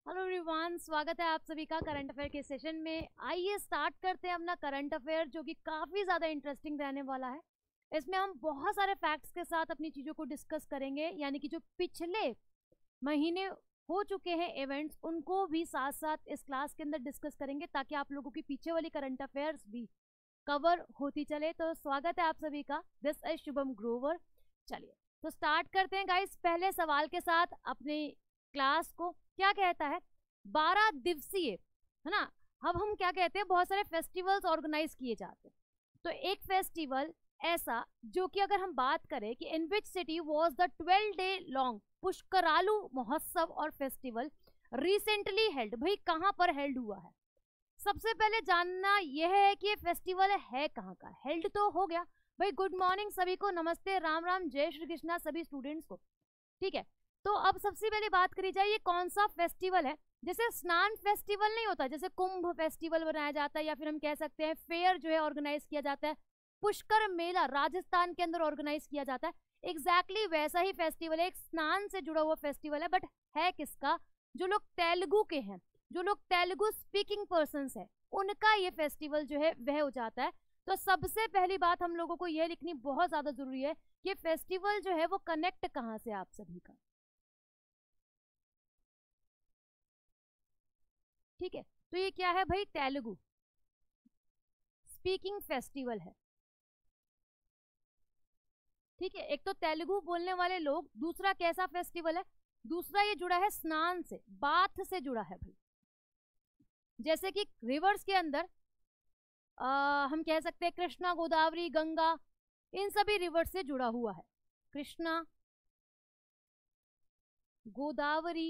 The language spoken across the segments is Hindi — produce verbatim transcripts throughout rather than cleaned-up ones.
हेलो एवरीवन, स्वागत है आप सभी का करंट अफेयर के सेशन में। आइए स्टार्ट करते हैं अपना करंट अफेयर, जो कि काफी ज्यादा इंटरेस्टिंग रहने वाला है। इसमें हम बहुत सारे फैक्ट्स के साथ अपनी चीजों को डिस्कस करेंगे, यानी कि जो पिछले महीने हो चुके हैं इवेंट्स, उनको भी साथ साथ इस क्लास के अंदर डिस्कस करेंगे, ताकि आप लोगों की पीछे वाली करंट अफेयर्स भी कवर होती चले। तो स्वागत है आप सभी का, दिस इज शुभम ग्रोवर। चलिए तो स्टार्ट करते हैं गाइस, पहले सवाल के साथ अपनी क्लास को। क्या कहता है? बारह दिवसीय, है ना। अब हम क्या कहते हैं, बहुत सारे फेस्टिवल्स ऑर्गेनाइज किए जाते हैं। तो एक फेस्टिवल ऐसा जो कि अगर हम बात करें कि in which city was the twelve day long Pushkaralu महोत्सव और फेस्टिवल रिसेंटली हेल्ड, भाई कहां पर हेल्ड हुआ है? सबसे पहले जानना यह है कि ये फेस्टिवल है कहाँ का। हेल्ड तो हो गया भाई, गुड मॉर्निंग सभी को, नमस्ते, राम राम, जय श्री कृष्णा सभी स्टूडेंट्स को। ठीक है, तो अब सबसे पहले बात करी जाए ये कौन सा फेस्टिवल है। जैसे स्नान फेस्टिवल नहीं होता, जैसे कुंभ फेस्टिवल बनाया जाता है, या फिर हम कह सकते हैं फेयर जो है ऑर्गेनाइज किया जाता है। पुष्कर मेला राजस्थान के अंदर ऑर्गेनाइज किया जाता है। एग्जैक्टली exactly वैसा ही फेस्टिवल है, एक स्नान से जुड़ा हुआ फेस्टिवल है, बट है किसका? जो लोग तेलुगु के हैं, जो लोग तेलुगु स्पीकिंग पर्सन है, उनका ये फेस्टिवल जो है वह हो जाता है। तो सबसे पहली बात हम लोगों को यह लिखनी बहुत ज्यादा जरूरी है कि फेस्टिवल जो है वो कनेक्ट कहां से आप सभी का। ठीक है, तो ये क्या है भाई? तेलुगु स्पीकिंग फेस्टिवल है। ठीक है, एक तो तेलुगु बोलने वाले लोग, दूसरा कैसा फेस्टिवल है? दूसरा ये जुड़ा है स्नान से, बाथ से जुड़ा है भाई। जैसे कि रिवर्स के अंदर आ, हम कह सकते हैं कृष्णा, गोदावरी, गंगा, इन सभी रिवर्स से जुड़ा हुआ है। कृष्णा, गोदावरी,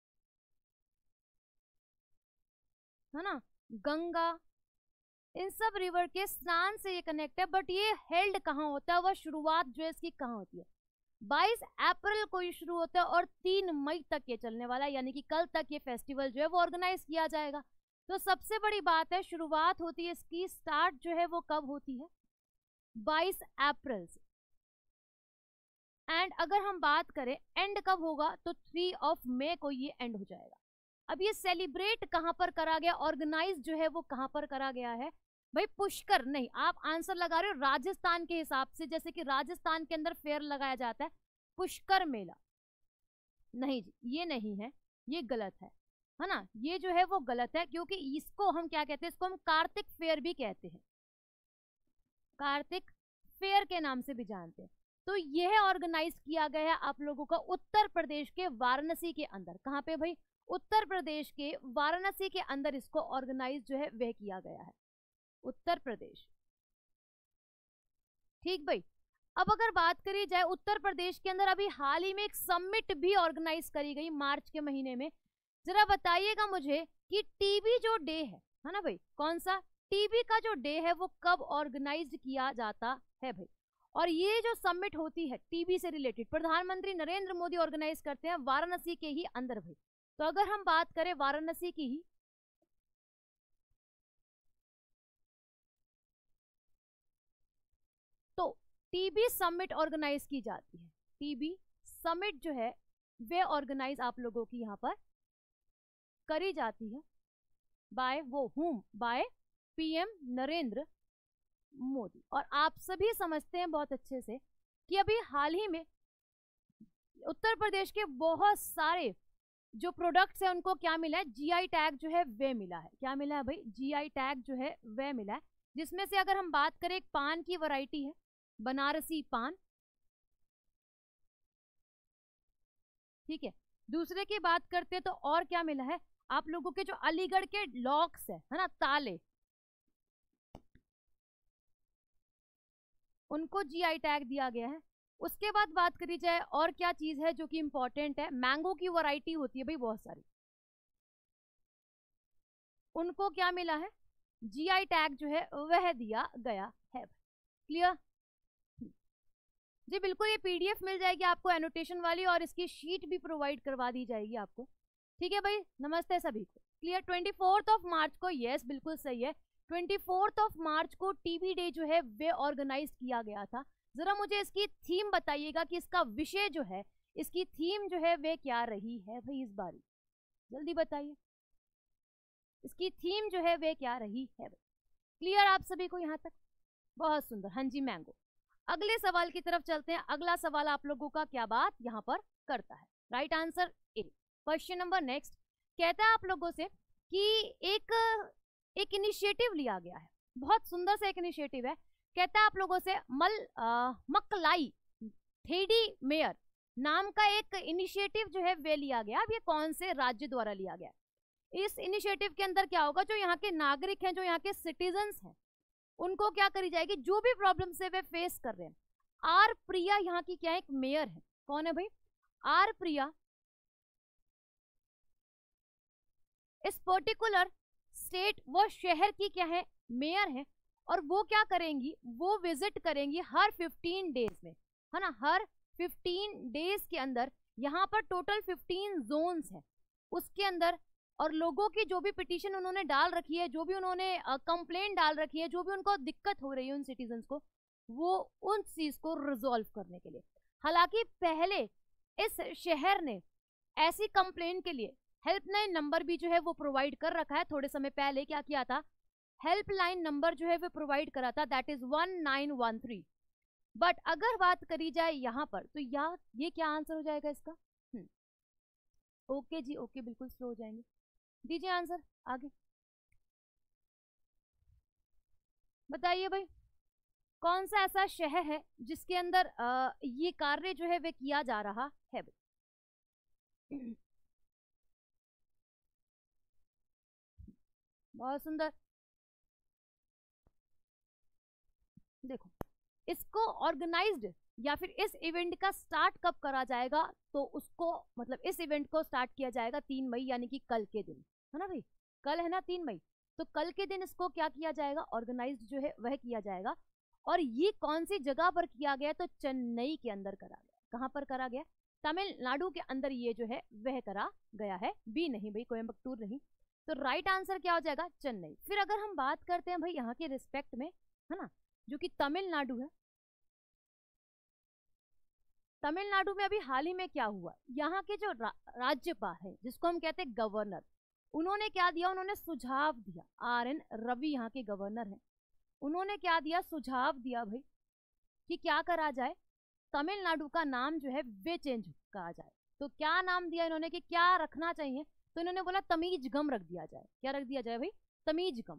है ना, गंगा, इन सब रिवर के स्नान से ये कनेक्ट है। बट ये हेल्ड कहाँ होता है, वह शुरुआत जो है इसकी कहाँ होती है? बाईस अप्रैल को ये शुरू होता है और तीन मई तक ये चलने वाला है, यानी कि कल तक ये फेस्टिवल जो है वो ऑर्गेनाइज किया जाएगा। तो सबसे बड़ी बात है, शुरुआत होती है इसकी, स्टार्ट जो है वो कब होती है? बाईस अप्रैल से। एंड अगर हम बात करें एंड कब होगा, तो थ्री ऑफ मई को ये एंड हो जाएगा। अब ये सेलिब्रेट कहां पर करा गया, ऑर्गेनाइज जो है वो कहां पर करा गया है? भाई पुष्कर नहीं, आप आंसर लगा रहे हो राजस्थान के हिसाब से, जैसे कि राजस्थान के अंदर फेयर लगाया जाता है, पुष्कर मेला। नहीं जी, ये नहीं है, ये गलत है, है ना। ये जो है वो गलत है, क्योंकि इसको हम क्या कहते हैं, इसको हम कार्तिक फेयर भी कहते हैं, कार्तिक फेयर के नाम से भी जानते हैं। तो यह ऑर्गेनाइज किया गया है आप लोगों का उत्तर प्रदेश के वाराणसी के अंदर। कहां पे भाई? उत्तर प्रदेश के वाराणसी के अंदर इसको ऑर्गेनाइज जो है वह किया गया है, उत्तर प्रदेश। ठीक भाई, अब अगर बात करी जाए उत्तर प्रदेश के अंदर, अभी हाल ही में एक समिट भी ऑर्गेनाइज करी गई मार्च के महीने में। जरा बताइएगा मुझे कि टीबी जो डे है है ना भाई, कौन सा टीबी का जो डे है वो कब ऑर्गेनाइज किया जाता है भाई? और ये जो समिट होती है टीबी से रिलेटेड, प्रधानमंत्री नरेंद्र मोदी ऑर्गेनाइज करते हैं वाराणसी के ही अंदर भाई। तो अगर हम बात करें वाराणसी की ही, तो टीबी समिट ऑर्गेनाइज की जाती है। टीबी समिट जो है वे ऑर्गेनाइज आप लोगों की यहाँ पर करी जाती है बाय वो हुम, बाय पीएम नरेंद्र मोदी। और आप सभी समझते हैं बहुत अच्छे से कि अभी हाल ही में उत्तर प्रदेश के बहुत सारे जो प्रोडक्ट्स है उनको क्या मिला है? जीआई टैग जो है वे मिला है। क्या मिला है भाई? जीआई टैग जो है वह मिला है, जिसमें से अगर हम बात करें, एक पान की वैरायटी है बनारसी पान। ठीक है, दूसरे की बात करते हैं तो और क्या मिला है आप लोगों के? जो अलीगढ़ के लॉक्स है है ना, ताले, उनको जीआई टैग दिया गया है। उसके बाद बात करी जाए और क्या चीज है जो कि इंपॉर्टेंट है, मैंगो की वैरायटी होती है भाई बहुत सारी, उनको क्या मिला है? जीआई टैग जो है वह दिया गया है। क्लियर जी? बिल्कुल, ये पीडीएफ मिल जाएगी आपको एनोटेशन वाली, और इसकी शीट भी प्रोवाइड करवा दी जाएगी आपको। ठीक है भाई, नमस्ते सभी को। Clear? Twenty fourth of March को, यस बिल्कुल सही है, ट्वेंटी फोर्थ ऑफ मार्च को टीबी डे जो है वे ऑर्गेनाइज किया गया था। जरा मुझे इसकी थीम बताइएगा कि इसका विषय जो है, इसकी थीम जो है वे क्या रही है भाई इस बारी? जल्दी बताइए इसकी थीम जो है वे क्या रही है। क्लियर आप सभी को यहाँ तक? बहुत सुंदर, हाँ जी मैंगो। अगले सवाल की तरफ चलते हैं। अगला सवाल आप लोगों का क्या बात यहाँ पर करता है? Right answer A. Question number next कहता है आप लोगों से कि एक एक इनिशिएटिव लिया गया है, बहुत सुंदर सा एक इनिशिएटिव है। कहता है आप लोगों से मल आ, मकलाई थेडी मेयर नाम का एक इनिशिएटिव जो है वे लिया गया। अब ये कौन से राज्य द्वारा लिया गया? इस इनिशिएटिव के अंदर क्या होगा, जो यहाँ के नागरिक हैं, जो यहाँ के सिटीजन्स हैं, उनको क्या करी जाएगी, जो भी प्रॉब्लम से वे फेस कर रहे हैं। आर प्रिया यहाँ की क्या एक मेयर है। कौन है भाई? आर प्रिया इस पर्टिकुलर स्टेट वो शहर की क्या है, मेयर है। और वो क्या करेंगी, वो विजिट करेंगी हर फिफ्टीन डेज में, है ना, हर फिफ्टीन डेज के अंदर। यहाँ पर टोटल फिफ्टीन जोन्स है उसके अंदर, और लोगों की जो भी पिटीशन उन्होंने डाल रखी है, जो भी उन्होंने कंप्लेंट डाल रखी है, जो भी उनको दिक्कत हो रही है उन सिटीजन्स को, वो उन चीज को रिजॉल्व करने के लिए। हालांकि पहले इस शहर ने ऐसी कंप्लेंट के लिए हेल्पलाइन नंबर भी जो है वो प्रोवाइड कर रखा है। थोड़े समय पहले क्या किया था, हेल्पलाइन नंबर जो है वो प्रोवाइड करा था, that is one nine one three. But अगर बात करी जाए यहाँ पर, तो यहाँ ये क्या आंसर हो जाएगा इसका? हम्म ओके जी, ओके, बिल्कुल स्लो हो जाएंगे। दीजिए आंसर आगे, बताइए भाई कौन सा ऐसा शहर है जिसके अंदर आ, ये कार्य जो है वे किया जा रहा है भाई। बहुत सुंदर। देखो इसको ऑर्गेनाइज्ड या फिर इस इवेंट का स्टार्ट कब करा जाएगा, तो उसको मतलब इस इवेंट को स्टार्ट किया जाएगा तीन मई यानी कि कल के दिन, है ना भाई, कल है ना तीन मई, तो कल के दिन इसको क्या किया जाएगा, ऑर्गेनाइज्ड जो है वह किया जाएगा। और ये कौन सी जगह पर किया गया, तो चेन्नई के अंदर करा गया। कहाँ पर करा गया? तमिलनाडु के अंदर ये जो है वह करा गया है। बी नहीं भाई, कोयम्बटूर नहीं। तो राइट आंसर क्या हो जाएगा? चेन्नई। फिर अगर हम बात करते हैं भाई यहाँ के रिस्पेक्ट में, है ना, जो कि तमिलनाडु है, तमिलनाडु में अभी हाल ही में क्या हुआ, यहाँ के जो रा, राज्यपाल है जिसको हम कहते हैं गवर्नर, उन्होंने क्या दिया, उन्होंने सुझाव दिया। आर एन रवि यहाँ के गवर्नर हैं, उन्होंने क्या दिया, सुझाव दिया भाई कि क्या करा जाए, तमिलनाडु का नाम जो है वे चेंज करा जाए। तो क्या नाम दिया इन्होंने कि क्या रखना चाहिए, तो इन्होंने बोला तमीजगम रख दिया जाए। क्या रख दिया जाए भाई? तमीजगम।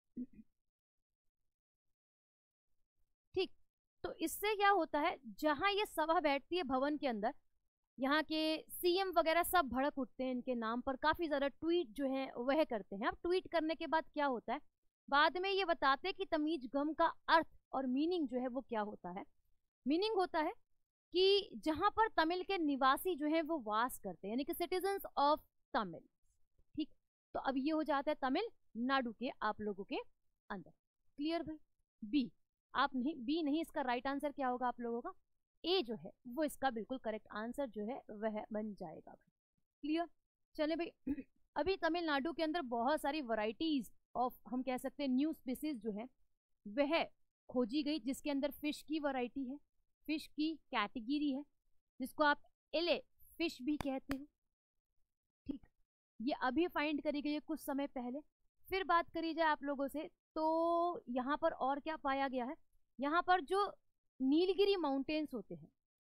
ठीक, तो इससे क्या होता है, जहां ये सभा बैठती है भवन के अंदर, यहाँ के सीएम वगैरह सब भड़क उठते हैं इनके नाम पर, काफी ज्यादा ट्वीट जो है वह करते हैं। अब ट्वीट करने के बाद क्या होता है, बाद में ये बताते हैं कि तमीजगम का अर्थ और मीनिंग जो है वो क्या होता है। मीनिंग होता है कि जहां पर तमिल के निवासी जो है वो वास करते हैं, यानी कि सिटीजन्स ऑफ तमिल। ठीक, तो अब ये हो जाता है तमिलनाडु के आप लोगों के अंदर। क्लियर भाई? बी आप नहीं, बी नहीं, इसका राइट आंसर क्या होगा आप लोगों का? ए जो है वो इसका बिल्कुल करेक्ट आंसर जो है वह बन जाएगा भाई। क्लियर? चले भाई, अभी तमिलनाडु के अंदर बहुत सारी वैरायटीज ऑफ, हम कह सकते हैं न्यू स्पीसीज जो है वह खोजी गई, जिसके अंदर फिश की वैरायटी है, फिश की कैटेगरी है, जिसको आप एले फिश भी कहते हो। ठीक, ये अभी फाइंड करी गई है कुछ समय पहले। फिर बात करी जाए आप लोगों से, तो यहाँ पर और क्या पाया गया है, यहाँ पर जो नीलगिरी माउंटेन्स होते हैं,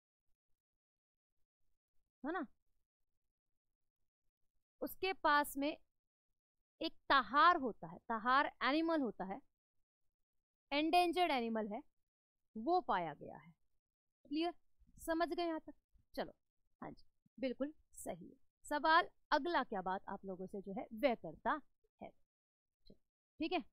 है ना, उसके पास में एक तहार होता है, तहार एनिमल होता है, एंडेंजर्ड एनिमल है, वो पाया गया है। क्लियर? समझ गए यहाँ तक? चलो, हाँ जी, बिल्कुल सही है। सवाल अगला क्या बात आप लोगों से जो है वह करता है। ठीक है,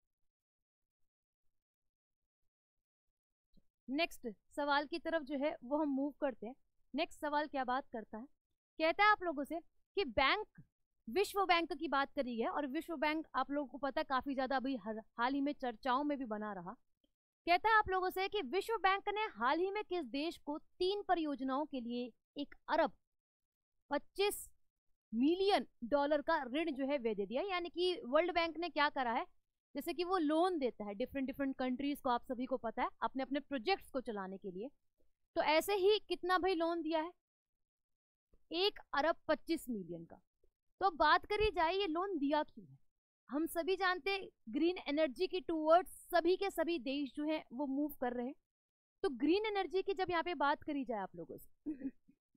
नेक्स्ट सवाल की तरफ जो है वो हम मूव करते हैं। नेक्स्ट सवाल क्या बात करता है, कहता है आप लोगों से कि बैंक, विश्व बैंक की बात करी है, और विश्व बैंक आप लोगों को पता है काफी ज्यादा अभी हाल ही में चर्चाओं में भी बना रहा। कहता है आप लोगों से कि विश्व बैंक ने हाल ही में किस देश को तीन परियोजनाओं के लिए एक अरब पच्चीस मिलियन डॉलर का ऋण जो है वे दे दिया। यानी कि वर्ल्ड बैंक ने क्या करा है, जैसे कि वो लोन देता है डिफरेंट डिफरेंट कंट्रीज को, आप सभी को पता है, अपने अपने प्रोजेक्ट्स को चलाने के लिए। तो ऐसे ही कितना भाई लोन दिया है, एक अरब पच्चीस मिलियन का। तो अब बात करी जाए ये लोन दिया क्यों है। हम सभी जानते हैं ग्रीन एनर्जी की टूवर्ड्स सभी के सभी देश जो है वो मूव कर रहे हैं। तो ग्रीन एनर्जी की जब यहाँ पे बात करी जाए आप लोगों से,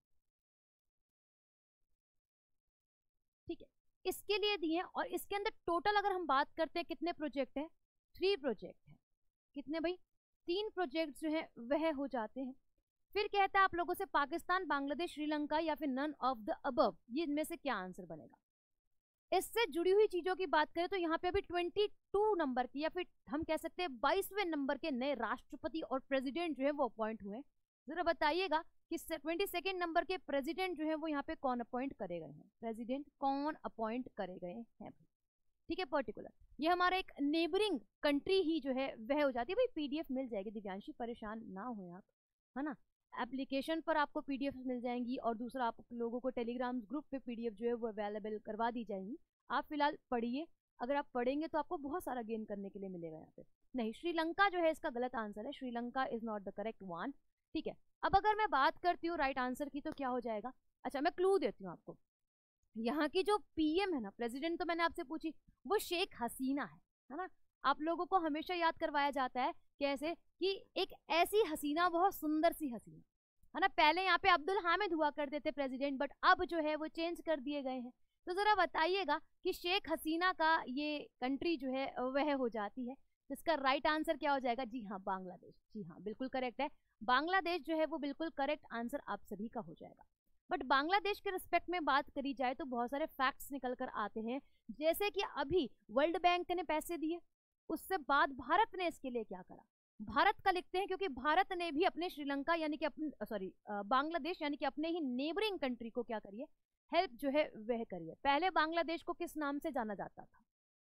ठीक है, इसके लिए दिए हैं। और इसके अंदर टोटल अगर हम बात करते हैं कितने प्रोजेक्ट है, थ्री प्रोजेक्ट है। कितने भाई, तीन प्रोजेक्ट जो है वह हो जाते हैं। फिर कहता है आप लोगों से पाकिस्तान, बांग्लादेश, श्रीलंका या फिर नन ऑफ द अबव, ये इनमें से क्या आंसर बनेगा। इससे जुड़ी हुई चीजों की बात करें तो यहाँ पे अभी बाईस नंबर की या फिर हम कह सकते हैं बाईसवें नंबर के नए राष्ट्रपति और प्रेसिडेंट जो है वो अपॉइंट हुए। जरा बताइएगा कि ट्वेंटी सेकेंड नंबर के प्रेसिडेंट जो है वो यहाँ पे कौन अपॉइंट करे गए हैं, प्रेसिडेंट कौन अपॉइंट करे गए हैं भाई, ठीक है। पर्टिकुलर ये हमारा एक नेबरिंग कंट्री ही जो है वह हो जाती है। भाई पीडीएफ मिल जाएगी दिव्यांशी, परेशान ना हो आप, है ना। एप्लीकेशन पर आपको पीडीएफ मिल जाएंगी और दूसरा आप लोगों को टेलीग्राम ग्रुप पे पीडीएफ जो है वो अवेलेबल करवा दी जाएंगी। आप फिलहाल पढ़िए, अगर आप पढ़ेंगे तो आपको बहुत सारा गेन करने के लिए मिलेगा यहाँ पे। नहीं, श्रीलंका जो है इसका गलत आंसर है, Sri Lanka is not the correct one, ठीक है। अब अगर मैं बात करती हूँ राइट आंसर की तो क्या हो जाएगा। अच्छा मैं क्लू देती हूँ आपको, यहाँ की जो पीएम है ना, प्रेसिडेंट तो मैंने आपसे पूछी, वो शेख हसीना है, है ना। आप लोगों को हमेशा याद करवाया जाता है कैसे कि एक ऐसी हसीना, बहुत सुंदर सी हसीना, है ना। पहले यहाँ पे अब्दुल हामिद हुआ करते थे प्रेसिडेंट, बट अब जो है वो चेंज कर दिए गए हैं। तो जरा बताइएगा कि शेख हसीना का ये कंट्री जो है वह हो जाती है, तो इसका राइट आंसर क्या हो जाएगा। जी हाँ, बांग्लादेश। जी हाँ, बिल्कुल करेक्ट है, बांग्लादेश जो है वो बिल्कुल करेक्ट आंसर आप सभी का हो जाएगा। बट बांग्लादेश के रिस्पेक्ट में बात करी जाए तो बहुत सारे फैक्ट्स निकल कर आते हैं, जैसे कि अभी वर्ल्ड बैंक ने पैसे दिए, उससे बाद भारत ने इसके लिए क्या करा। भारत का लिखते हैं क्योंकि भारत ने भी अपने श्रीलंका यानी कि अपने सॉरी बांग्लादेश यानी कि अपने ही नेबरिंग कंट्री को क्या करिए, हेल्प जो है वह करिए। पहले बांग्लादेश को किस नाम से जाना जाता था,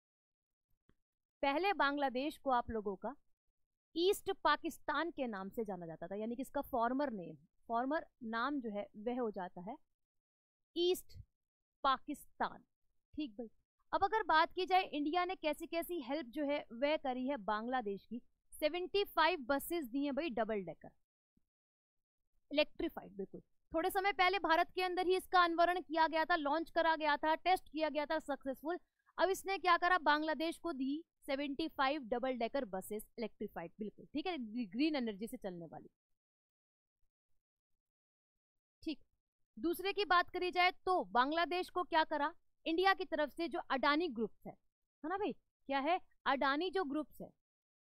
पहले बांग्लादेश को आप लोगों का ईस्ट पाकिस्तान के नाम से जाना जाता था, यानी कि इसका फॉर्मर नेम, फॉर्मर नाम जो है वह हो जाता है ईस्ट पाकिस्तान, ठीक भाई। अब अगर बात की जाए इंडिया ने कैसी कैसी हेल्प जो है वह करी है बांग्लादेश की, पचहत्तर बसेस दी हैं भाई, डबल डेकर इलेक्ट्रिफाइड, बिल्कुल। थोड़े समय पहले भारत के अंदर ही इसका अनवरण किया गया था, लॉन्च करा गया था, टेस्ट किया गया था सक्सेसफुल। अब इसने क्या करा, बांग्लादेश को दी पचहत्तर डबल डेकर बसेस इलेक्ट्रिफाइड, बिल्कुल ठीक है, ग्रीन एनर्जी से चलने वाली, ठीक। दूसरे की बात करी जाए तो बांग्लादेश को क्या करा, इंडिया की तरफ से जो अडानी ग्रुप्स है, है ना भाई, क्या है, अडानी जो ग्रुप्स है,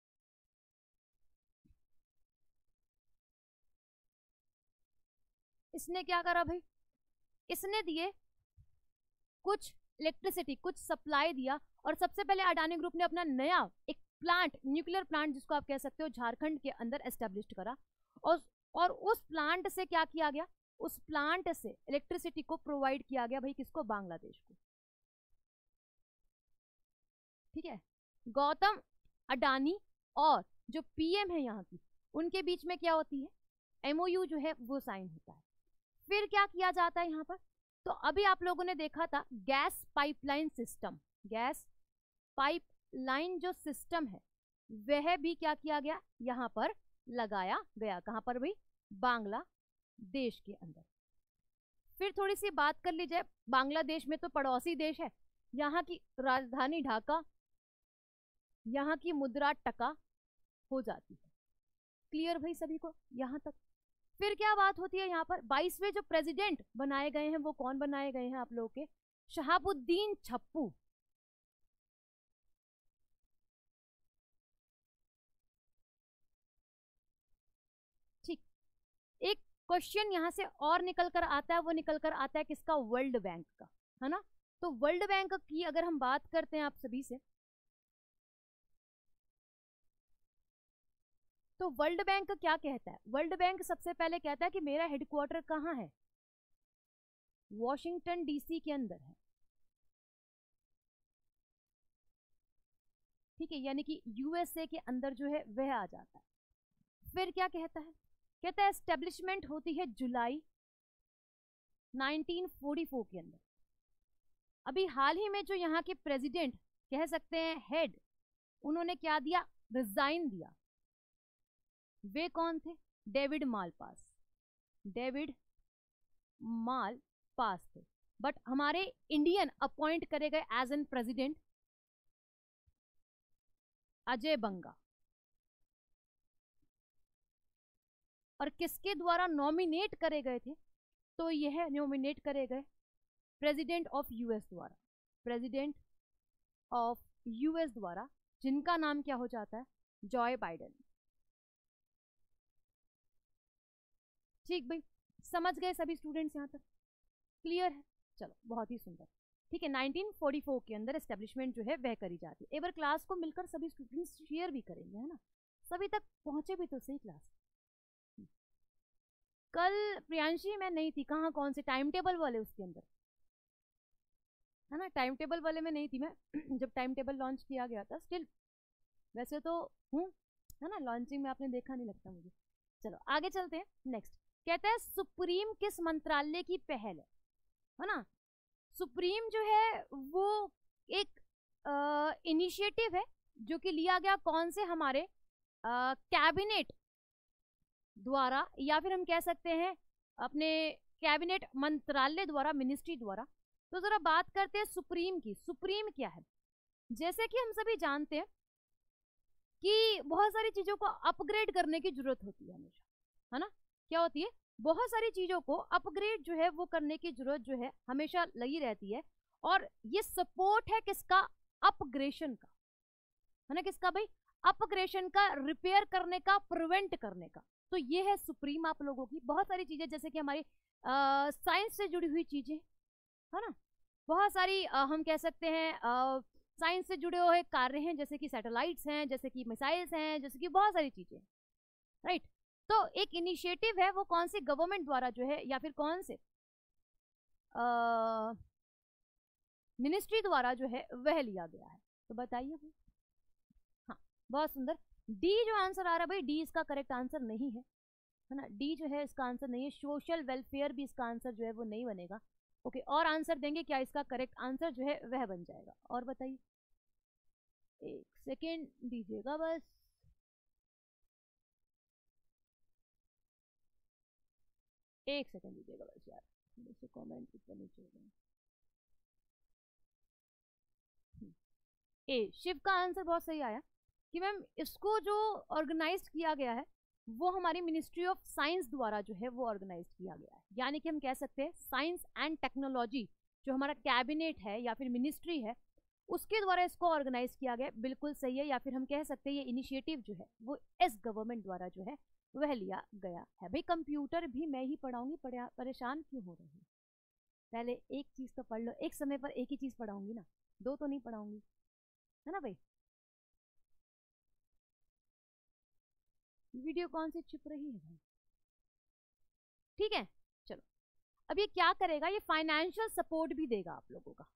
इसने क्या करा भाई, इसने दिए कुछ इलेक्ट्रिसिटी, कुछ सप्लाई दिया। और सबसे पहले अडानी ग्रुप ने अपना नया एक प्लांट, न्यूक्लियर प्लांट जिसको आप कह सकते हो, झारखंड के अंदर एस्टेब्लिश करा। और और उस प्लांट से क्या किया गया, उस प्लांट से इलेक्ट्रिसिटी को प्रोवाइड किया गया भाई किसको, बांग्लादेश को, ठीक है। गौतम अडानी और जो पीएम है यहाँ की, उनके बीच में क्या होती है, एमओयू जो है वो साइन होता है। फिर क्या किया जाता है यहाँ पर, तो अभी आप लोगों ने देखा था gas pipeline system, gas pipeline जो सिस्टम है वह भी क्या किया गया, यहाँ पर लगाया गया। कहाँ पर भाई, बांग्लादेश के अंदर। फिर थोड़ी सी बात कर ली जाए, बांग्लादेश में तो पड़ोसी देश है, यहाँ की राजधानी ढाका, यहाँ की मुद्रा टका हो जाती है। क्लियर भाई सभी को यहाँ तक। फिर क्या बात होती है यहाँ पर, बाईसवें जो प्रेसिडेंट बनाए गए हैं वो कौन बनाए गए हैं आप लोगों के, शहाबुद्दीन छप्पू, ठीक। एक क्वेश्चन यहाँ से और निकल कर आता है, वो निकल कर आता है किसका, वर्ल्ड बैंक का, है ना। तो वर्ल्ड बैंक की अगर हम बात करते हैं आप सभी से, तो वर्ल्ड बैंक क्या कहता है, वर्ल्ड बैंक सबसे पहले कहता है कि मेरा हेडक्वार्टर कहाँ है, वॉशिंगटन डीसी के अंदर है, ठीक है, यानी कि यूएसए के अंदर जो है वह आ जाता है। फिर क्या कहता है, कहता है एस्टेब्लिशमेंट होती है जुलाई नाइनटीन फोर्टी फोर के अंदर। अभी हाल ही में जो यहाँ के प्रेसिडेंट कह सकते हैं हेड, उन्होंने क्या दिया, रिजाइन दिया। वे कौन थे, डेविड मालपास, डेविड मालपास थे। बट हमारे इंडियन अपॉइंट करे गए as an president Ajay Banga. और किसके द्वारा नॉमिनेट करे गए थे? तो यह नॉमिनेट करे गए प्रेसिडेंट ऑफ यूएस द्वारा, प्रेसिडेंट ऑफ यूएस द्वारा, जिनका नाम क्या हो जाता है? Joe Biden. ठीक भाई, समझ गए सभी स्टूडेंट्स यहाँ तक? क्लियर है? चलो बहुत ही सुंदर। ठीक है, नाइनटीन फोर्टी फोर के अंदर एस्टेब्लिशमेंट जो है वह करी जाती है। एक बार क्लास को मिलकर सभी स्टूडेंट्स शेयर भी करेंगे, है ना? सभी तक पहुंचे भी तो सही क्लास। कल प्रियांशी मैं नहीं थी, कहाँ, कौन से टाइम टेबल वाले उसके अंदर, है ना? टाइम टेबल वाले में नहीं थी मैं जब टाइम टेबल लॉन्च किया गया था। स्टिल वैसे तो हूँ, है ना? लॉन्चिंग में आपने देखा नहीं लगता मुझे। चलो आगे चलते हैं। नेक्स्ट कहता है सुप्रीम किस मंत्रालय की पहल है? है ना? सुप्रीम जो है वो एक इनिशिएटिव है जो कि लिया गया कौन से? हमारे कैबिनेट द्वारा, या फिर हम कह सकते हैं अपने कैबिनेट मंत्रालय द्वारा, मिनिस्ट्री द्वारा। तो जरा बात करते हैं सुप्रीम की। सुप्रीम क्या है? जैसे कि हम सभी जानते हैं कि बहुत सारी चीजों को अपग्रेड करने की जरूरत होती है हमेशा, है ना? क्या होती है? बहुत सारी चीजों को अपग्रेड जो है वो करने की जरूरत जो है हमेशा लगी रहती है। और ये सपोर्ट है किसका? अपग्रेशन का, है ना? किसका भाई? अपग्रेशन का, रिपेयर करने का, प्रिवेंट करने का। तो ये है सुप्रीम आप लोगों की। बहुत सारी चीजें जैसे कि हमारी साइंस से जुड़ी हुई चीजें, है ना? बहुत सारी आ, हम कह सकते हैं साइंस से जुड़े हुए कार्य हैं, जैसे कि सैटेलाइट्स हैं, जैसे कि मिसाइल्स हैं, जैसे कि बहुत सारी चीजें, राइट? तो एक इनिशिएटिव है वो कौन सी गवर्नमेंट द्वारा जो है, या फिर कौन से मिनिस्ट्री द्वारा जो है वह लिया गया है? तो बताइए भाई। हाँ बहुत सुंदर। डी जो आंसर आ रहा है भाई, डी इसका करेक्ट आंसर नहीं है, है ना? डी जो है इसका आंसर नहीं है। सोशल वेलफेयर भी इसका आंसर जो है वो नहीं बनेगा। ओके, और आंसर देंगे क्या? इसका करेक्ट आंसर जो है वह बन जाएगा। और बताइए, एक सेकेंड दीजिएगा बस। एक सेकेंड दीजिएगा बस यार, जैसे कमेंट ऊपर नीचे हो गए। ए, शिव का आंसर बहुत सही आया कि मैम इसको जो ऑर्गेनाइज किया गया है वो हमारी मिनिस्ट्री ऑफ साइंस द्वारा जो है वो ऑर्गेनाइज किया गया है। यानी कि हम कह सकते हैं साइंस एंड टेक्नोलॉजी जो हमारा कैबिनेट है या फिर मिनिस्ट्री है उसके द्वारा इसको ऑर्गेनाइज किया गया। बिल्कुल सही है। या फिर हम कह सकते हैं ये इनिशिएटिव जो है वो इस गवर्नमेंट द्वारा जो है वह लिया गया है। भाई कंप्यूटर भी मैं ही पढ़ाऊंगी, परेशान क्यों हो रहे हैं? पहले एक चीज तो पढ़ लो, एक समय पर एक ही चीज पढ़ाऊंगी ना, दो तो नहीं पढ़ाऊंगी, है ना भाई? वीडियो कौन सी छिप रही है भाई? ठीक है चलो, अब ये क्या करेगा? ये फाइनेंशियल सपोर्ट भी देगा आप लोगों का।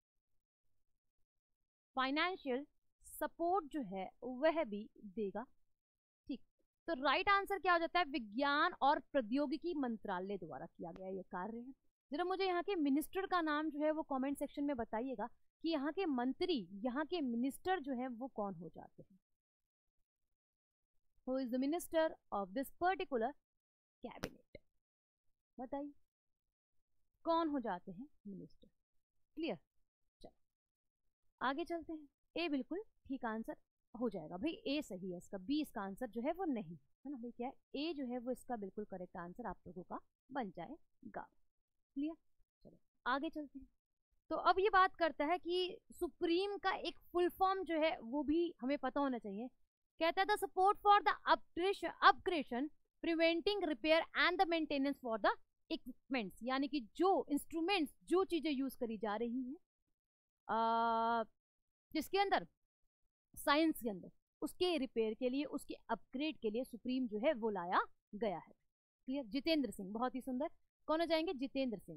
फाइनेंशियल सपोर्ट जो है वह भी देगा। ठीक, तो राइट आंसर क्या हो जाता है? विज्ञान और प्रौद्योगिकी मंत्रालय द्वारा किया गया ये कार्य है। जरा मुझे यहाँ के मिनिस्टर का नाम जो है वो कमेंट सेक्शन में बताइएगा कि यहाँ के मंत्री, यहाँ के मिनिस्टर जो है वो कौन हो जाते हैं? Who is the minister of this particular cabinet? बताइए कौन हो जाते हैं मिनिस्टर? क्लियर? चलो आगे चलते हैं। ए बिल्कुल ठीक आंसर हो जाएगा भाई, ए सही है इसका। बी इसका आंसर जो है वो नहीं है ना भाई। क्या है? ए जो है वो इसका बिल्कुल करेक्ट आंसर आप लोगों का बन जाएगा। क्लियर? चलो आगे चलते हैं। तो अब ये बात करता है कि सुप्रीम का एक फुल फॉर्म जो है वो भी हमें पता होना चाहिए। कहता है the support for the upgradation, preventing, repair and the maintenance for the equipments. यानी कि जो इंस्ट्रूमेंट्स, जो चीजें यूज करी जा रही हैं जिसके अंदर, साइंस के अंदर, उसके रिपेयर के लिए, उसके अपग्रेड के लिए सुप्रीम जो है वो लाया गया है। क्लियर? जितेंद्र सिंह, बहुत ही सुंदर। कौन हो जाएंगे? जितेंद्र सिंह।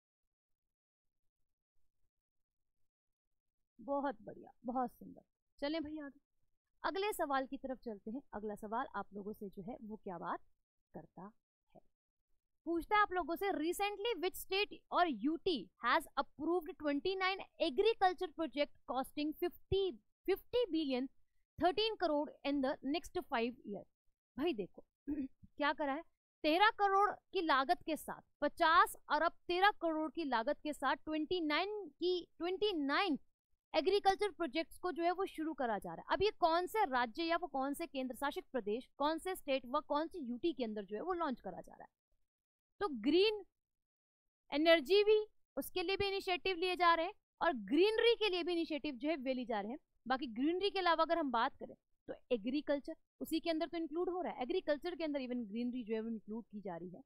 बहुत बढ़िया, बहुत सुंदर। चलें भाई आगे, अगले सवाल की तरफ चलते हैं। अगला सवाल आप लोगों से जो है वो क्या बात करता है? पूछता है आप लोगों से, रिसेंटली विच स्टेट और UT has approved twenty nine agriculture project costing fifty fifty billion thirteen crore in the next five year. भाई देखो क्या करा है, तेरह करोड़ की लागत के साथ, पचास अरब तेरह करोड़ की लागत के साथ ट्वेंटी नाइन की ट्वेंटी नाइन एग्रीकल्चर प्रोजेक्ट्स को जो है वो शुरू करा जा रहा है। अब ये कौन से राज्य या वो कौन से केंद्र शासित प्रदेश, कौन से स्टेट व कौन सी यूटी के अंदर जो है वो लॉन्च करा जा रहा है। तो ग्रीन एनर्जी भी, उसके लिए भी इनिशिएटिव लिए जा रहे हैं और ग्रीनरी के लिए भी इनिशिएटिव जो है वे लिए जा रहे हैं। बाकी ग्रीनरी के अलावा अगर हम बात करें तो एग्रीकल्चर उसी के अंदर तो इंक्लूड हो रहा है, एग्रीकल्चर के अंदर इवन ग्रीनरी जो है वो इंक्लूड की जा रही है।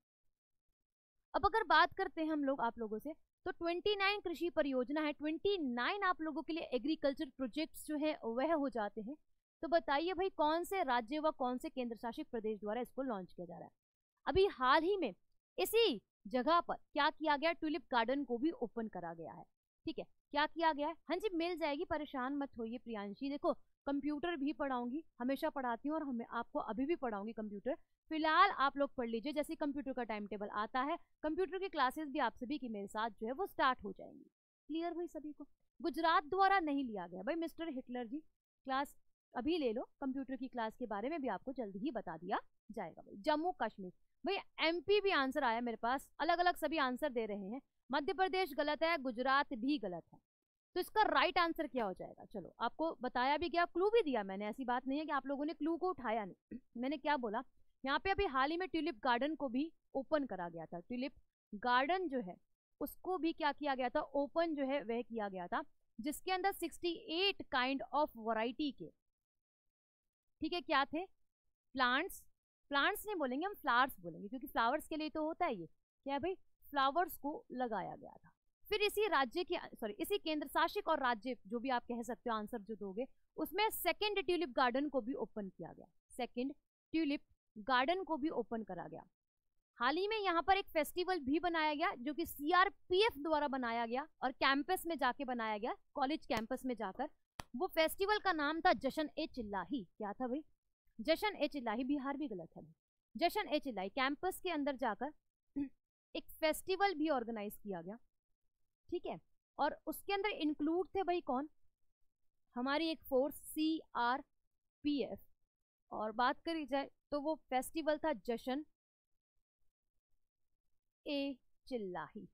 अब अगर बात करते हैं हम लोग आप लोगों से, तो उनतीस कृषि परियोजना है, उनतीस आप लोगों के लिए एग्रीकल्चर प्रोजेक्ट्स जो है वह हो जाते हैं। तो बताइए भाई कौन से राज्य व कौन से केंद्र शासित प्रदेश द्वारा इसको लॉन्च किया जा रहा है। अभी हाल ही में इसी जगह पर क्या किया गया, ट्यूलिप गार्डन को भी ओपन करा गया है। ठीक है, क्या किया गया है, हाँ जी मिल जाएगी, परेशान मत होइए प्रियांशी। देखो कंप्यूटर भी पढ़ाऊंगी, हमेशा पढ़ाती हूँ और हमें आपको अभी भी पढ़ाऊंगी कंप्यूटर। फिलहाल आप लोग पढ़ लीजिए, जैसे कंप्यूटर का टाइम टेबल आता है कंप्यूटर की क्लासेस भी आप सभी की मेरे साथ जो है वो स्टार्ट हो जाएंगी। क्लियर भाई सभी को। गुजरात द्वारा नहीं लिया गया भाई, मिस्टर हिटलर जी क्लास अभी ले लो, कंप्यूटर की क्लास के बारे में भी आपको जल्दी ही बता दिया जाएगा। भाई जम्मू कश्मीर, भाई एमपी भी आंसर आया मेरे पास, अलग अलग सभी आंसर दे रहे हैं। मध्य प्रदेश गलत है, गुजरात भी गलत है, तो इसका राइट आंसर क्या हो जाएगा। चलो आपको बताया भी गया, क्लू भी दिया मैंने, ऐसी बात नहीं है कि आप लोगों ने क्लू को उठाया नहीं। मैंने क्या बोला, यहाँ पे अभी हाल ही में ट्यूलिप गार्डन को भी ओपन करा गया था। ट्यूलिप गार्डन जो है उसको भी क्या किया गया था, ओपन जो है वह किया गया था, जिसके अंदर अड़सठ काइंड ऑफ वैरायटी के, ठीक है, क्या थे, प्लांट्स, प्लांट्स नहीं बोलेंगे हम, फ्लावर्स बोलेंगे, क्योंकि फ्लावर्स के लिए तो होता है ये, क्या है भाई, फ्लावर्स को लगाया गया था। फिर इसी राज्य के, सॉरी इसी केंद्र शासित और राज्य जो भी आप कह सकते हो आंसर जो दोगे, उसमें सेकंड ट्यूलिप गार्डन को भी ओपन किया गया, सेकंड ट्यूलिप गार्डन को भी ओपन करा गया। हाल ही में यहाँ पर एक फेस्टिवल भी बनाया गया जो कि सीआरपीएफ द्वारा बनाया गया और कैंपस में जाके बनाया गया, कॉलेज कैंपस में जाकर। वो फेस्टिवल का नाम था जश्न ए चिल्लाही। क्या था भाई, जश्न ए चिल्लाही, बिहार भी गलत है, जश्न ए चिल्लाही। कैंपस के अंदर जाकर एक फेस्टिवल भी ऑर्गेनाइज किया गया, ठीक है, और उसके अंदर इंक्लूड थे भाई कौन, हमारी एक force C R P F. और बात करी जाए तो वो फेस्टिवल था जश्न ए चिल्लाही।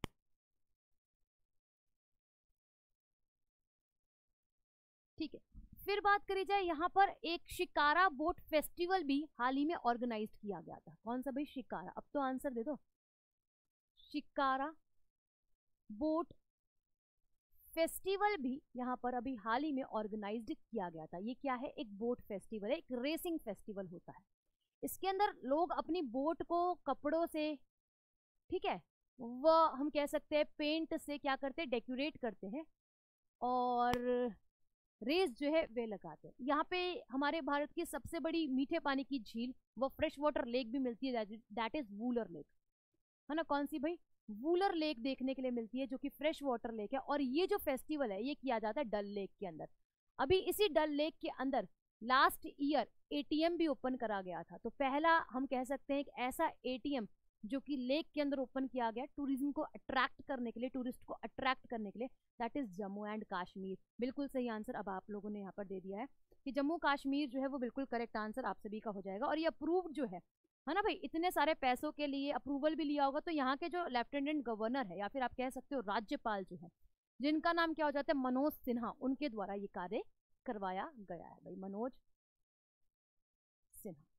ठीक है, फिर बात करी जाए यहाँ पर एक शिकारा बोट फेस्टिवल भी हाल ही में ऑर्गेनाइज किया गया था। कौन सा भाई, शिकारा, अब तो आंसर दे दो। शिकारा बोट फेस्टिवल भी यहाँ पर अभी हाल ही में ऑर्गेनाइज्ड किया गया था। ये क्या है, एक बोट फेस्टिवल है, एक रेसिंग फेस्टिवल होता है। इसके अंदर लोग अपनी बोट को कपड़ों से, ठीक है, वह हम कह सकते हैं पेंट से क्या करते हैं, डेकोरेट करते हैं और रेस जो है वे लगाते हैं। यहाँ पे हमारे भारत की सबसे बड़ी मीठे पानी की झील व फ्रेश वाटर लेक भी मिलती है, दैट इज वूलर लेक, है ना। कौन सी भाई, वूलर लेक देखने के लिए मिलती है जो कि फ्रेश वाटर लेक है। और ये जो फेस्टिवल है ये किया जाता है डल लेक के अंदर। अभी इसी डल लेक के अंदर लास्ट ईयर एटीएम भी ओपन करा गया था। तो पहला हम कह सकते हैं एक ऐसा एटीएम जो कि लेक के अंदर ओपन किया गया टूरिज्म को अट्रैक्ट करने के लिए, टूरिस्ट को अट्रैक्ट करने के लिए, that is Jammu and Kashmir. बिल्कुल सही आंसर अब आप लोगों ने यहाँ पर दे दिया है कि जम्मू कश्मीर जो है वो बिल्कुल करेक्ट आंसर आप सभी का हो जाएगा। और ये अप्रूव्ड जो है है ना भाई, इतने सारे पैसों के लिए अप्रूवल भी लिया होगा। तो यहाँ के जो लेफ्टिनेंट गवर्नर है या फिर आप कह सकते हो राज्यपाल जो है, जिनका नाम क्या हो जाता है, मनोज सिन्हा, उनके द्वारा ये कार्य करवाया गया है भाई, मनोज सिन्हा।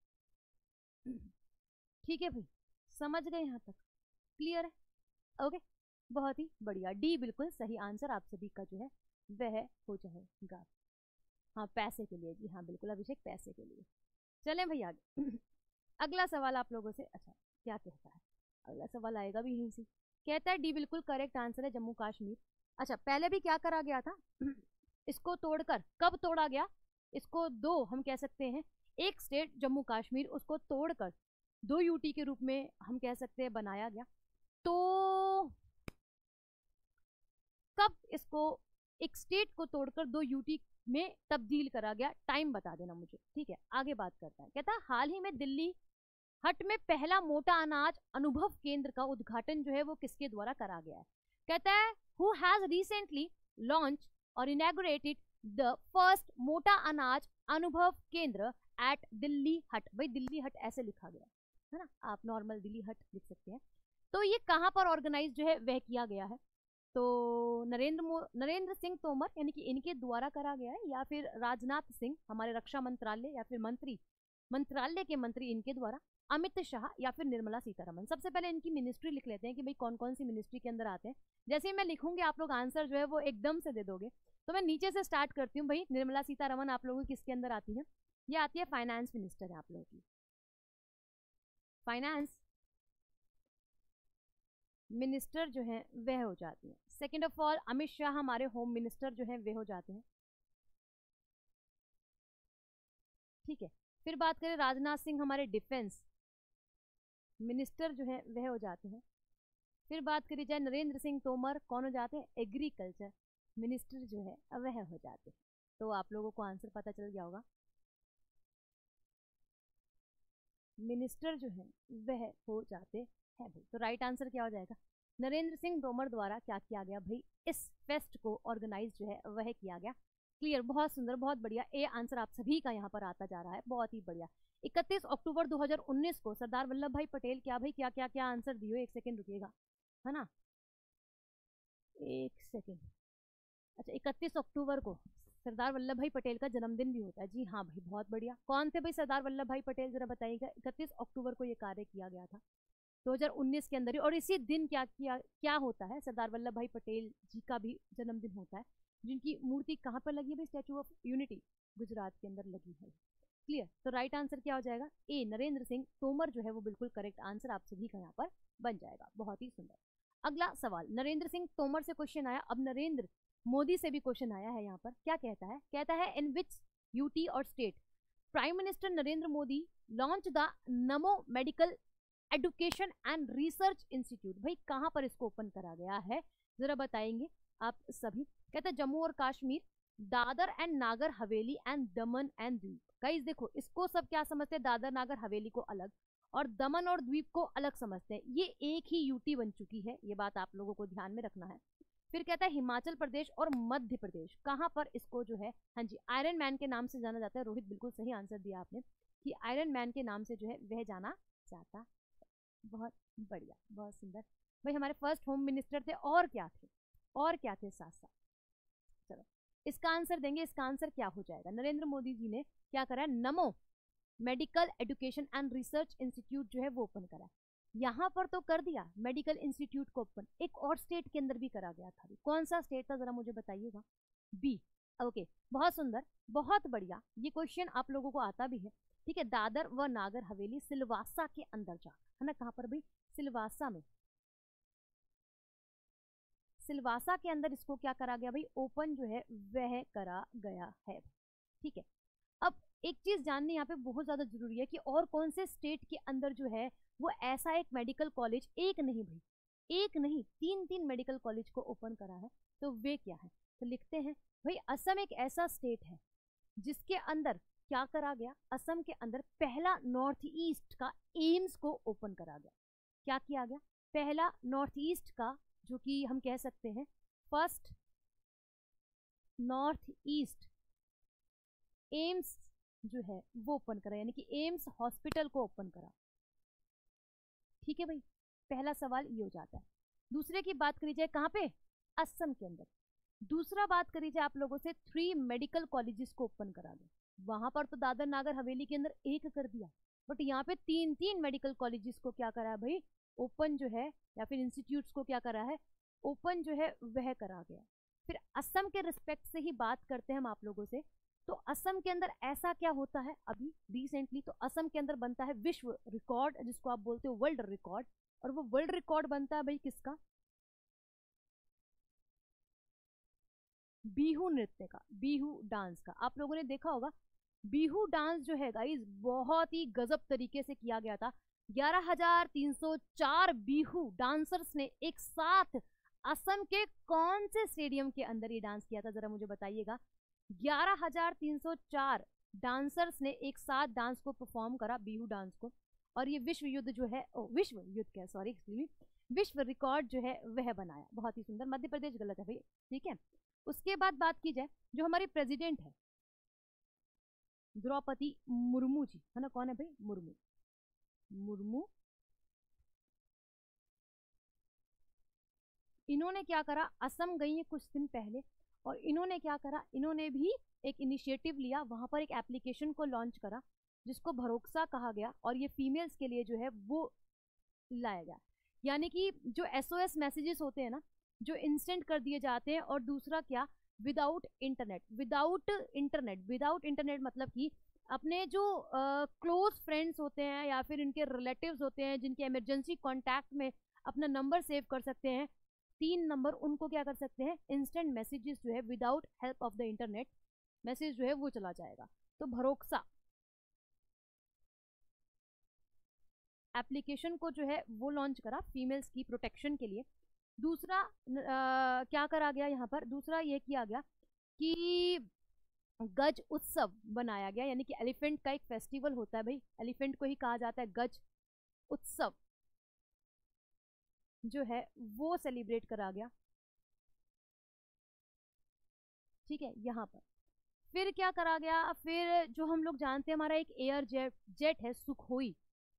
ठीक है भाई, समझ गए यहाँ तक, क्लियर है, ओके, बहुत ही बढ़िया। डी बिल्कुल सही आंसर आप सभी का जो है वह हो जाएगा। हाँ पैसे के लिए जी, हाँ बिल्कुल अभिषेक, पैसे के लिए। चलें भाई आगे। अगला सवाल आप लोगों से, अच्छा क्या कहता है, अगला सवाल आएगा भी यहीं से, कहता है डी बिल्कुल करेक्ट आंसर है जम्मू कश्मीर। अच्छा पहले भी क्या करा गया था, इसको तोड़कर, कब तोड़ा गया, इसको दो हम कह सकते हैं, एक स्टेट जम्मू कश्मीर, उसको तोड़कर दो यूटी के रूप में हम कह सकते हैं बनाया गया। तो कब इसको एक स्टेट को तोड़कर दो यूटी में तब्दील करा गया, टाइम बता देना मुझे, ठीक है। आगे बात करता है, कहता है हाल ही में दिल्ली हट में पहला मोटा अनाज अनुभव केंद्र का उद्घाटन जो है वो किसके द्वारा करा गया है। कहता है हु हैज रिसेंटली लॉन्च और इनॉग्रेटेड द फर्स्ट मोटा अनाज अनुभव केंद्र एट दिल्ली हट। भाई दिल्ली हट ऐसे लिखा गया, है ना, आप नॉर्मल दिल्ली हट लिख सकते हैं। तो ये कहाँ पर ऑर्गेनाइज जो है वह किया गया है, तो नरेंद्र मो नरेंद्र सिंह तोमर यानी कि इनके द्वारा करा गया है, या फिर राजनाथ सिंह हमारे रक्षा मंत्रालय या फिर मंत्री मंत्रालय के मंत्री इनके द्वारा, अमित शाह या फिर निर्मला सीतारमन। सबसे पहले इनकी मिनिस्ट्री लिख लेते हैं कि भाई कौन कौन सी मिनिस्ट्री के अंदर आते हैं। जैसे ही मैं लिखूंगी आप लोग आंसर जो है वो एकदम से दे दोगे। तो मैं नीचे से स्टार्ट करती हूँ। भाई निर्मला सीतारमन आप लोगों की किसके अंदर आती है? ये आती है फाइनेंस मिनिस्टर है आप लोगों की, फाइनेंस मिनिस्टर जो है वह हो जाती है। Second of all Amit Shah हमारे होम मिनिस्टर जो है वे हो जाते हैं, ठीक है। फिर बात करें राजनाथ सिंह हमारे डिफेंस मिनिस्टर जो है वह हो जाते हैं। फिर बात करी जाए नरेंद्र सिंह तोमर कौन हो जाते हैं? एग्रीकल्चर मिनिस्टर जो है वह हो जाते हैं। तो आप लोगों को आंसर पता चल गया होगा, मिनिस्टर जो है वह हो जाते हैं भाई। तो राइट आंसर क्या हो जाएगा? नरेंद्र सिंह तोमर द्वारा क्या किया गया भाई? इस फेस्ट को ऑर्गेनाइज जो है वह किया गया। क्लियर, बहुत सुंदर, बहुत बढ़िया। ए आंसर आप सभी का यहाँ पर आता जा रहा है, बहुत ही बढ़िया। इकतीस अक्टूबर दो हज़ार उन्नीस को सरदार वल्लभ भाई पटेल क्या भाई क्या क्या क्या आंसर दिए? एक सेकेंड रुकिएगा, है ना, एक सेकेंड। अच्छा, इकतीस अक्टूबर को सरदार वल्लभ भाई पटेल का जन्मदिन भी होता है। जी हाँ भाई, बहुत बढ़िया। कौन थे भाई सरदार वल्लभ भाई पटेल, जरा बताइएगा। इकतीस अक्टूबर को ये कार्य किया गया था दो हज़ार उन्नीस के अंदर ही। और इसी दिन क्या किया क्या होता है? सरदार वल्लभ भाई पटेल जी का भी जन्मदिन होता है, जिनकी मूर्ति कहाँ पर लगी है भाई? स्टैचू ऑफ यूनिटी गुजरात के अंदर लगी है। क्लियर, तो राइट आंसर क्या हो जाएगा? ए नरेंद्र सिंह तोमर जो है वो बिल्कुल करेक्ट आंसर आप सभी का यहाँ पर बन जाएगा। बहुत ही सुंदर। अगला सवाल, नरेंद्र सिंह तोमर से क्वेश्चन आया, अब नरेंद्र मोदी से भी क्वेश्चन आया है यहाँ पर। क्या कहता है? कहता है इन विच यूटी और state prime minister Narendra Modi launch the Namo medical education and research institute. भाई कहाँ पर इसको ओपन करा गया है, जरा बताएंगे आप सभी। कहते हैं जम्मू और Kashmir, Dadar and Nagar Haveli and Daman and द्वीप। गाइस देखो, इसको सब क्या समझते हैं? दादर नागर हवेली को अलग और दमन और द्वीप को अलग समझते हैं। ये एक ही यूटी बन चुकी है, ये बात आप लोगों को ध्यान में रखना है। फिर कहता है हिमाचल प्रदेश और मध्य प्रदेश, कहाँ पर इसको जो है, हाँ जी, आयरन मैन के नाम से जाना जाता है। रोहित बिल्कुल सही आंसर दिया आपने कि आयरन मैन के नाम से जो है वह जाना जाता है। बहुत बढ़िया, बहुत सुंदर। भाई हमारे फर्स्ट होम मिनिस्टर थे, और क्या थे, और क्या थे साथ साथ। चलो इसका आंसर देंगे। इसका आंसर क्या हो जाएगा? नरेंद्र मोदी जी ने क्या करा है? Namo medical education and research institute जो है वो ओपन करा है। यहाँ पर तो कर दिया मेडिकल इंस्टीट्यूट को ओपन, एक और स्टेट के अंदर भी करा गया था। कौन सा स्टेट था जरा मुझे बताइएगा? बी। ओके, बहुत सुंदर, बहुत बढ़िया। ये क्वेश्चन आप लोगों को आता भी है, ठीक है। दादर व नागर हवेली सिलवासा के अंदर जा, है ना, कहाँ पर भाई? सिलवासा में, सिलवासा के अंदर इसको क्या करा गया भाई? ओपन जो है वह करा गया है, ठीक है। अब एक चीज जाननी यहाँ पे बहुत ज्यादा जरूरी है कि और कौन से स्टेट के अंदर जो है वो ऐसा एक मेडिकल कॉलेज, एक नहीं भाई, एक नहीं, तीन तीन मेडिकल कॉलेज को ओपन करा है। तो वे क्या है? तो लिखते हैं भाई असम एक ऐसा स्टेट है जिसके अंदर क्या करा गया? असम के अंदर पहला नॉर्थ ईस्ट का एम्स को ओपन करा गया। क्या किया गया? पहला नॉर्थ ईस्ट का, जो कि हम कह सकते हैं फर्स्ट नॉर्थ ईस्ट एम्स जो है वो ओपन करा, यानी कि एम्स हॉस्पिटल को ओपन करा, ठीक है भाई। पहला सवाल ये हो जाता है। दूसरे की बात करी जाए, कहाँ पे? असम के अंदर। दूसरा बात करी जाए आप लोगों से, थ्री मेडिकल कॉलेजेस को ओपन करा गया। वहां पर तो दादर नागर हवेली के अंदर एक कर दिया, बट यहाँ पे तीन तीन मेडिकल कॉलेजेस को क्या करा है भाई? ओपन जो है, या फिर इंस्टीट्यूट्स को क्या करा है? ओपन जो है वह करा गया। फिर असम के रिस्पेक्ट से ही बात करते हैं हम आप लोगों से। तो असम के अंदर ऐसा क्या होता है अभी रिसेंटली? तो असम के अंदर बनता है विश्व रिकॉर्ड, जिसको आप बोलते हो वर्ल्ड रिकॉर्ड। और वो वर्ल्ड रिकॉर्ड बनता है भाई किसका? बिहू नृत्य का, बिहू डांस का। आप लोगों ने देखा होगा बिहू डांस जो है गाइस बहुत ही गजब तरीके से किया गया था। ग्यारह हजार तीन सौ चार बिहू डांसर्स ने एक साथ असम के कौन से स्टेडियम के अंदर ये डांस किया था, जरा मुझे बताइएगा। ग्यारह हजार तीन सौ चार डांसर्स ने एक साथ डांस को परफॉर्म करा, बिहू डांस को। और ये विश्व युद्ध जो है, ओ विश्व युद्ध क्या, सॉरी विश्व रिकॉर्ड जो है वह बनाया। बहुत ही सुंदर। मध्य प्रदेश गलत है भाई, ठीक है। उसके बाद बात की जाए, जो हमारी प्रेसिडेंट है द्रौपदी मुर्मू जी, है ना, कौन है भाई? मुर्मू। मुर्मू, इन्होंने क्या करा, असम गई है कुछ दिन पहले, और इन्होंने क्या करा, इन्होंने भी एक इनिशिएटिव लिया, वहां पर एक एप्लीकेशन को लॉन्च करा जिसको भरोक्सा कहा गया, और ये फीमेल्स के लिए जो है वो लाया गया। यानी कि जो एसओएस मैसेजेस होते हैं ना, जो इंस्टेंट कर दिए जाते हैं, और दूसरा क्या, without internet, without internet without internet मतलब कि अपने जो क्लोज uh, फ्रेंड्स होते हैं या फिर इनके रिलेटिव्स होते हैं जिनके इमरजेंसी कॉन्टैक्ट में अपना नंबर सेव कर सकते हैं, तीन नंबर, उनको क्या कर सकते हैं, इंस्टेंट मैसेजेस जो है without help of the internet message जो है वो चला जाएगा। तो भरोक्सा एप्लीकेशन को जो है वो लॉन्च करा फीमेल्स की प्रोटेक्शन के लिए। दूसरा आ, क्या करा गया यहाँ पर, दूसरा ये किया गया कि गज उत्सव बनाया गया, यानी कि एलिफेंट का एक फेस्टिवल होता है भाई, एलिफेंट को ही कहा जाता है गज उत्सव, जो है वो सेलिब्रेट करा गया। ठीक है, यहाँ पर फिर क्या करा गया, फिर जो हम लोग जानते हैं हमारा एक एयर जेट जेट है सुखोई,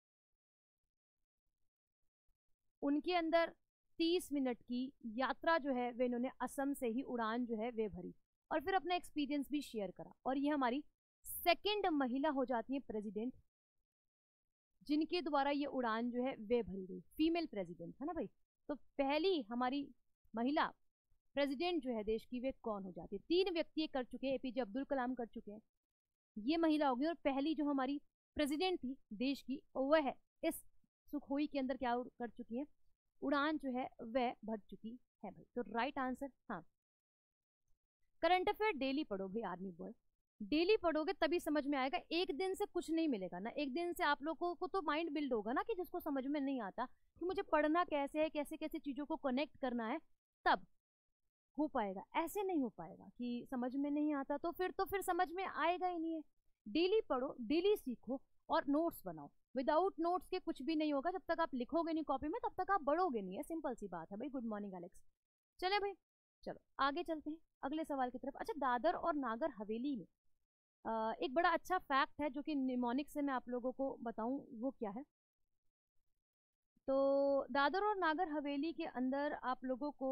उनके अंदर तीस मिनट की यात्रा जो है वे इन्होंने असम से ही उड़ान जो है वे भरी, और फिर अपना एक्सपीरियंस भी शेयर करा, और ये हमारी सेकंड महिला हो जाती है प्रेसिडेंट जिनके द्वारा ये उड़ान जो है वे भरी गई, फीमेल प्रेसिडेंट है ना भाई। तो पहली हमारी महिला प्रेसिडेंट जो है देश की वे कौन हो जाती है, तीन व्यक्ति कर चुके हैं, एपीजे अब्दुल कलाम कर चुके हैं, ये महिला होगी, और पहली जो हमारी प्रेसिडेंट थी देश की वह इस सुखोई के अंदर क्या कर चुकी है, उड़ान जो है वह भर चुकी है भाई। तो राइट आंसर, हाँ। करंट अफेयर डेली पढ़ो भाई, आर्मी बॉय डेली पढ़ोगे तभी समझ में आएगा, एक दिन से कुछ नहीं मिलेगा ना, एक दिन से आप लोगों को तो माइंड बिल्ड होगा ना कि जिसको समझ में नहीं आता कि मुझे पढ़ना कैसे है, कैसे कैसे चीजों को कनेक्ट करना है, तब हो पाएगा, ऐसे नहीं हो पाएगा कि समझ में नहीं आता तो फिर तो फिर समझ में आएगा ही नहीं है। डेली पढ़ो, डेली सीखो, और नोट्स बनाओ, विदाउट नोट्स के कुछ भी नहीं होगा, जब तक आप लिखोगे नहीं कॉपी में तब तक आप बढ़ोगे नहीं है, सिंपल सी बात है भाई। Good morning Alex. चले भाई, चलो आगे चलते हैं अगले सवाल की तरफ। अच्छा, दादर और नागर हवेली में आ, एक बड़ा अच्छा फैक्ट है जो कि निमोनिक से मैं आप लोगों को बताऊं, वो क्या है, तो दादर और नागर हवेली के अंदर आप लोगों को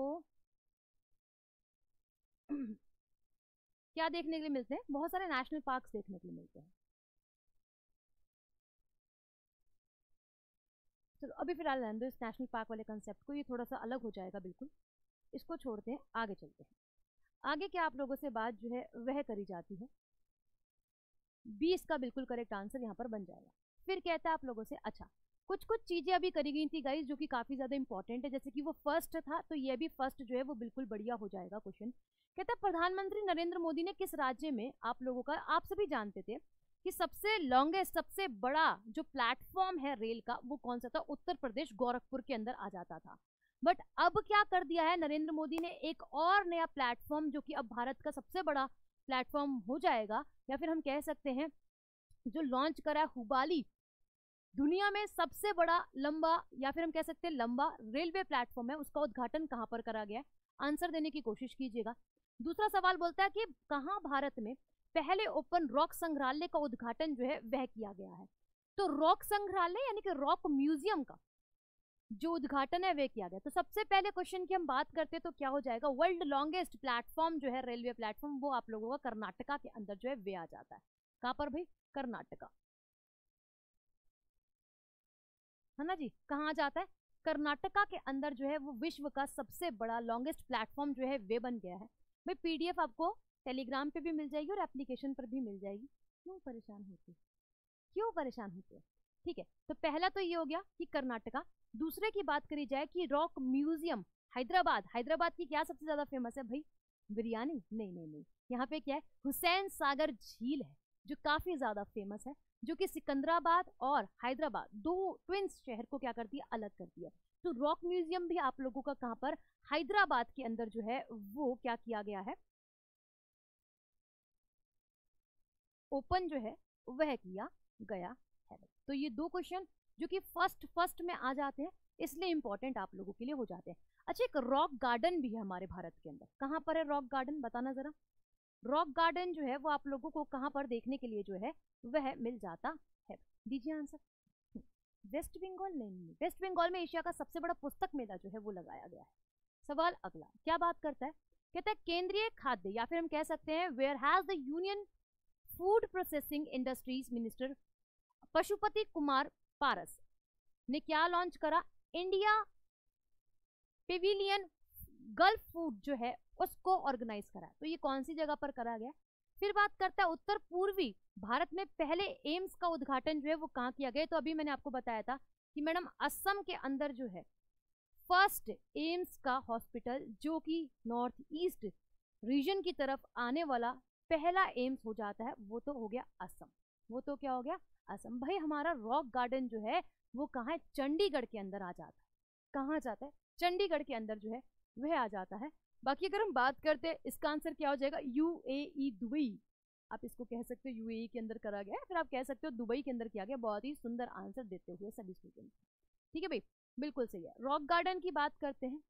क्या देखने के लिए मिलते हैं, बहुत सारे नेशनल पार्क्स देखने के लिए मिलते हैं। चलो अभी फिलहाल रहने दो इस नेशनल पार्क वाले कंसेप्ट को, ये थोड़ा सा अलग हो जाएगा बिल्कुल, इसको छोड़ते हैं, आगे चलते हैं। आगे क्या आप लोगों से बात जो है वह करी जाती है, बीस का बिल्कुल करेक्ट आंसर यहाँ पर बन जाएगा। फिर कहता है आप लोगों से, अच्छा कुछ कुछ चीजें अभी करी गई थी गाइस जो कि काफी ज्यादा इंपॉर्टेंट है, जैसे कि वो फर्स्ट था तो ये भी फर्स्ट जो है वो बिल्कुल बढ़िया हो जाएगा क्वेश्चन। कहता है प्रधानमंत्री नरेंद्र मोदी ने किस राज्य में, आप लोगों का आप सभी जानते थे कि सबसे लॉन्गेस्ट सबसे बड़ा जो प्लेटफॉर्म है रेल का वो कौन सा था, उत्तर प्रदेश गोरखपुर के अंदर आ जाता था। बट अब क्या कर दिया है नरेंद्र मोदी ने, एक और नया प्लेटफॉर्म जो कि अब भारत का सबसे बड़ा प्लेटफॉर्म हो जाएगा, या फिर हम कह सकते हैं जो लॉन्च करा हुबाली, दुनिया में सबसे बड़ा लंबा या फिर हम कह सकते हैं लंबा रेलवे प्लेटफॉर्म है, उसका उद्घाटन कहां पर करा गया है, आंसर देने की कोशिश कीजिएगा। दूसरा सवाल बोलता है कि कहां भारत में पहले ओपन रॉक संग्रहालय का उद्घाटन जो है वह किया गया है, तो रॉक संग्रहालय यानी कि रॉक म्यूजियम का जो उद्घाटन है वह किया गया। तो सबसे पहले क्वेश्चन की हम बात करते हैं तो क्या हो जाएगा, वर्ल्ड लॉन्गेस्ट प्लेटफॉर्म जो है रेलवे प्लेटफॉर्म वो आप लोगों का कर्नाटका के अंदर जो है वे आ जाता है, कहां पर भाई, कर्नाटका, है ना जी, कहाँ आ जाता है, कर्नाटका के अंदर जो है वो विश्व का सबसे बड़ा लॉन्गेस्ट प्लेटफॉर्म जो है वे बन गया है भाई। पीडीएफ आपको टेलीग्राम पे भी मिल जाएगी और एप्लीकेशन पर भी मिल जाएगी, क्यों परेशान होते क्यों परेशान होते हैं। ठीक है, तो पहला तो ये हो गया कि कर्नाटका। दूसरे की बात करी जाए कि रॉक म्यूजियम हैदराबाद, हैदराबाद की क्या सबसे ज्यादा फेमस है भाई, बिरयानी, नहीं नहीं नहीं, यहाँ पे क्या है, हुसैन सागर झील है जो काफी ज्यादा फेमस है, जो कि सिकंदराबाद और हैदराबाद दो ट्विंस शहर को क्या करती है, अलग करती है। तो रॉक म्यूजियम भी आप लोगों का कहां पर, हैदराबाद के अंदर जो है वो क्या किया गया है, ओपन जो है वह किया गया है। तो ये दो क्वेश्चन जो कि फर्स्ट फर्स्ट में आ जाते हैं इसलिए इंपॉर्टेंट आप लोगों के लिए हो जाते हैं। अच्छा, एक रॉक गार्डन भी है हमारे भारत के अंदर, कहां पर है रॉक गार्डन, बताना जरा। रॉक गार्डन जो है वो आप लोगों को कहां पर देखने के लिए जो है वह मिल जाता है, दीजिए आंसर। वेस्ट बंगाल नहीं, वेस्ट बंगाल में एशिया का सबसे बड़ा पुस्तक मेला जो है वो लगाया गया है। सवाल अगला क्या बात करता है, कहता है केंद्रीय खाद्य या फिर हम कह सकते हैं where has the union food processing industries minister Pashupati Kumar Paras ने क्या लॉन्च करा, इंडिया पेविलियन गल्फ फूड जो है उसको ऑर्गेनाइज करा। तो ये कौन सी जगह पर करा गया। फिर बात करता है उत्तर पूर्वी भारत में पहले एम्स का उद्घाटन जो है वो कहाँ किया गया। तो अभी मैंने आपको बताया था कि मैडम असम के अंदर जो है फर्स्ट एम्स का हॉस्पिटल जो कि नॉर्थ ईस्ट रीजन की तरफ आने वाला पहला एम्स हो जाता है वो तो हो गया असम। वो तो क्या हो गया असम। भाई हमारा रॉक गार्डन जो है वो कहाँ है, चंडीगढ़ के अंदर आ जाता है। कहाँ जाता है, चंडीगढ़ के अंदर जो है वह आ जाता है। बाकी अगर हम बात करते हैं इसका आंसर क्या हो जाएगा, यूएई दुबई। आप इसको कह सकते हो यूएई के अंदर करा गया है, फिर आप कह सकते हो दुबई के अंदर किया गया। बहुत ही सुंदर आंसर देते हुए सभी स्टूडेंट, ठीक है भाई, बिल्कुल सही है। रॉक गार्डन की बात करते हैं,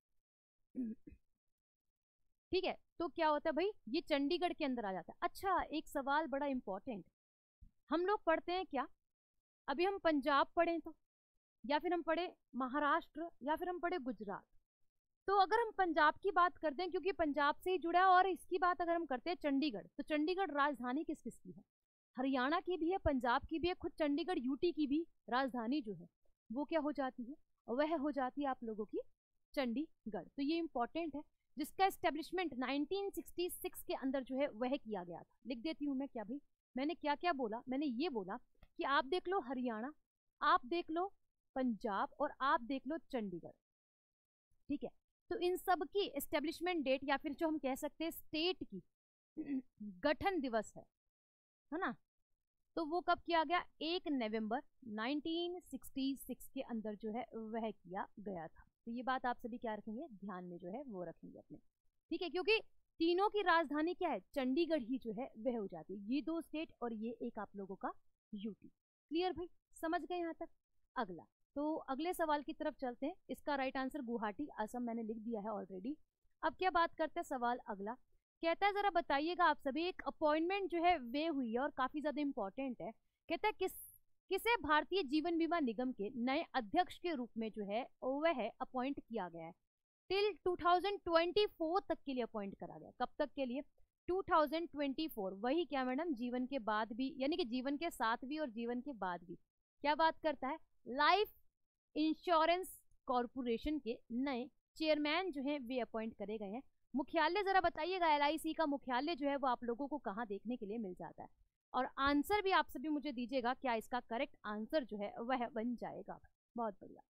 ठीक है, तो क्या होता है भाई ये चंडीगढ़ के अंदर आ जाता है। अच्छा एक सवाल बड़ा इंपॉर्टेंट, हम लोग पढ़ते हैं क्या, अभी हम पंजाब पढ़े तो, या फिर हम पढ़े महाराष्ट्र, या फिर हम पढ़े गुजरात। तो अगर हम पंजाब की बात करते हैं क्योंकि पंजाब से ही जुड़ा है, और इसकी बात अगर हम करते हैं चंडीगढ़, तो चंडीगढ़ राजधानी किस किस की है, हरियाणा की भी है, पंजाब की भी है, खुद चंडीगढ़ यूटी की भी राजधानी जो है वो क्या हो जाती है, वह हो जाती है आप लोगों की चंडीगढ़। तो ये इंपॉर्टेंट है, जिसका एस्टेब्लिशमेंट नाइनटीन सिक्सटी सिक्स के अंदर जो है वह किया गया था। लिख देती हूँ मैं क्या भाई, मैंने क्या क्या बोला, मैंने ये बोला कि आप देख लो हरियाणा, आप देख लो पंजाब, और आप देख लो चंडीगढ़, ठीक है। तो इन सब की एस्टेब्लिशमेंट डेट या फिर जो हम कह सकते हैं स्टेट की गठन दिवस है है ना, तो वो कब किया गया, एक नवंबर नाइनटीन सिक्सटी सिक्स के अंदर जो है वह किया गया था। तो ये बात आप सभी क्या रखेंगे, ध्यान में जो है वो रखेंगे अपने, ठीक है, क्योंकि तीनों की राजधानी क्या है, चंडीगढ़ ही जो है वह हो जाती है। ये दो स्टेट और ये एक आप लोगों का यूटी। क्लियर भाई, समझ गए यहाँ तक। अगला, तो अगले सवाल की तरफ चलते हैं। इसका राइट आंसर गुवाहाटी असम मैंने लिख दिया है ऑलरेडी। अब क्या बात करते हैं, सवाल अगला कहता है जरा बताइएगा आप सभी, एक अपॉइंटमेंट जो है वे हुई है और काफी ज्यादा इंपॉर्टेंट है। कहता है किस किसे भारतीय जीवन बीमा निगम के नए अध्यक्ष के रूप में जो है वह अपॉइंट किया गया है। Till two thousand twenty four तक के लिए अपॉइंट करा गया। कब तक के लिए, टू थाउजेंड ट्वेंटी फोर। वही क्या मैडम, जीवन के बाद भी, यानी कि जीवन के साथ भी और जीवन के बाद भी। क्या बात करता है, लाइफ इंश्योरेंस कॉरपोरेशन के नए चेयरमैन जो है वे अपॉइंट करे गए हैं। मुख्यालय जरा बताइएगा, एलआईसी का मुख्यालय जो है वो आप लोगों को कहाँ देखने के लिए मिल जाता है, और आंसर भी आप सभी मुझे दीजिएगा, क्या इसका करेक्ट आंसर जो है वह बन जाएगा। बहुत बढ़िया,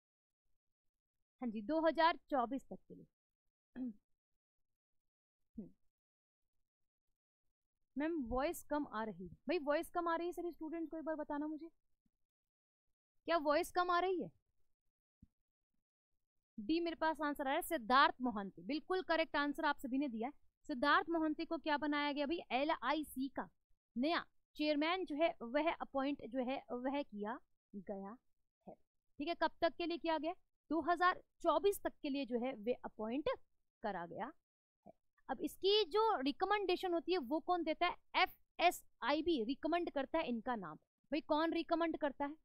हाँ जी, दो हज़ार चौबीस तक के लिए। मैम वॉइस कम आ रही है, भाई वॉइस कम आ रही है सभी स्टूडेंट्स को एक बार बताना मुझे, क्या वॉइस कम आ रही है। डी मेरे पास आंसर आ रहा है सिद्धार्थ मोहंती, बिल्कुल करेक्ट आंसर आप सभी ने दिया है। सिद्धार्थ मोहंती को क्या बनाया गया भाई, एल आई सी का नया चेयरमैन जो है वह अपॉइंट जो है वह किया गया है, ठीक है। कब तक के लिए किया गया, दो हज़ार चौबीस तक के लिए जो है वे अपॉइंट करा गया है। अब इसकी जो रिकमेंडेशन होती है वो कौन देता है, F S I B recommend करता है इनका नाम। भाई कौन रिकमेंड करता है,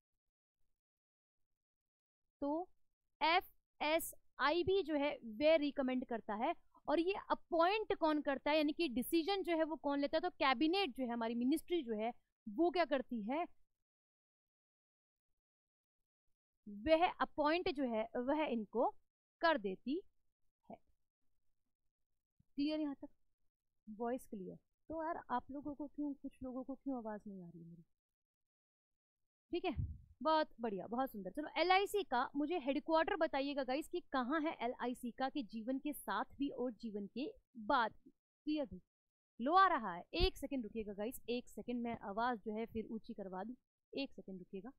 तो एफ एस आई बी जो है वे रिकमेंड करता है। और ये अपॉइंट कौन करता है, यानी कि डिसीजन जो है वो कौन लेता है, तो कैबिनेट जो है हमारी मिनिस्ट्री जो है वो क्या करती है, वह अपॉइंट जो है वह इनको कर देती है। क्लियर यहाँ तक, वॉइस क्लियर। तो यार आप लोगों को क्यों, कुछ लोगों को क्यों आवाज नहीं आ रही है मेरी, ठीक है, बहुत बढ़िया, बहुत सुंदर। चलो एल आई सी का मुझे हेडक्वार्टर बताइएगा गाइस कि कहाँ है एल आई सी का, कि जीवन के साथ भी और जीवन के बाद भी। क्लियर भी, लो आ रहा है, एक सेकंड रुकिएगा गाइस, एक सेकंड में आवाज जो है फिर ऊंची करवा दूं, एक सेकंड रुकिएगा।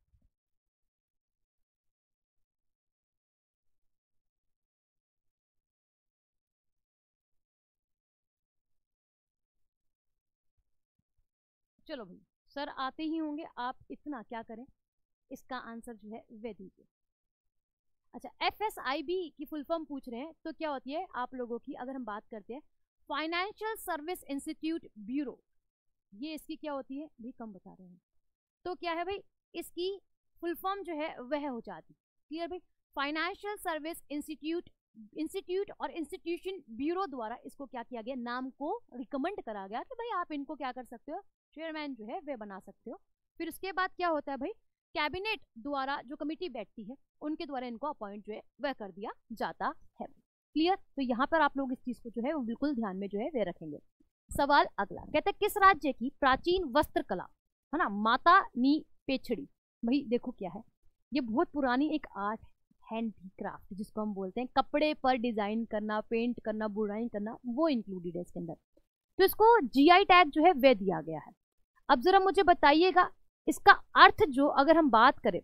चलो भाई सर आते ही होंगे, आप इतना क्या करें, इसका आंसर जो है वे दीजिए। अच्छा एफ एस आई बी की फुल फॉर्म पूछ रहे हैं, तो क्या होती है आप लोगों की, अगर हम बात करते हैं फाइनेंशियल सर्विस इंस्टीट्यूट ब्यूरो, ये इसकी क्या होती है भाई, कम बता रहे हैं। तो क्या है भाई, इसकी फुल फॉर्म जो है वह हो जाती। क्लियर भाई? फाइनेंशियल सर्विस इंस्टीट्यूट इंस्टीट्यूट और इंस्टीट्यूशन ब्यूरो द्वारा इसको क्या किया गया, नाम को रिकमेंड करा गया कि भाई आप इनको क्या कर सकते हो, चेयरमैन जो है वे बना सकते हो। फिर उसके बाद क्या होता है भाई, कैबिनेट द्वारा जो कमिटी बैठती है उनके द्वारा इनको अपॉइंट जो है वह कर दिया जाता है। क्लियर? तो यहाँ पर आप लोग इस चीज को जो है वो बिल्कुल ध्यान में जो है वे रखेंगे। सवाल अगला कहते हैं किस राज्य की प्राचीन वस्त्र कला है ना माता नी पेछड़ी। भाई देखो क्या है, ये बहुत पुरानी एक आर्ट हैंडीक्राफ्ट जिसको हम बोलते हैं, कपड़े पर डिजाइन करना, पेंट करना, बुनाई करना, वो इंक्लूडेड है इसके अंदर। तो इसको जीआई टैग जो है वे दिया गया है। अब जरा मुझे बताइएगा इसका अर्थ जो अगर हम बात करें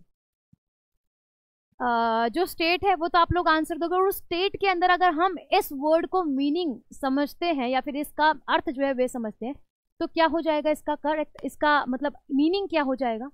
आ, जो स्टेट है वो तो आप लोग आंसर दोगे, और उस स्टेट के अंदर अगर हम इस वर्ड को मीनिंग समझते हैं या फिर इसका अर्थ जो है वे समझते हैं तो क्या हो जाएगा इसका करेक्ट, इसका मतलब मीनिंग क्या हो जाएगा,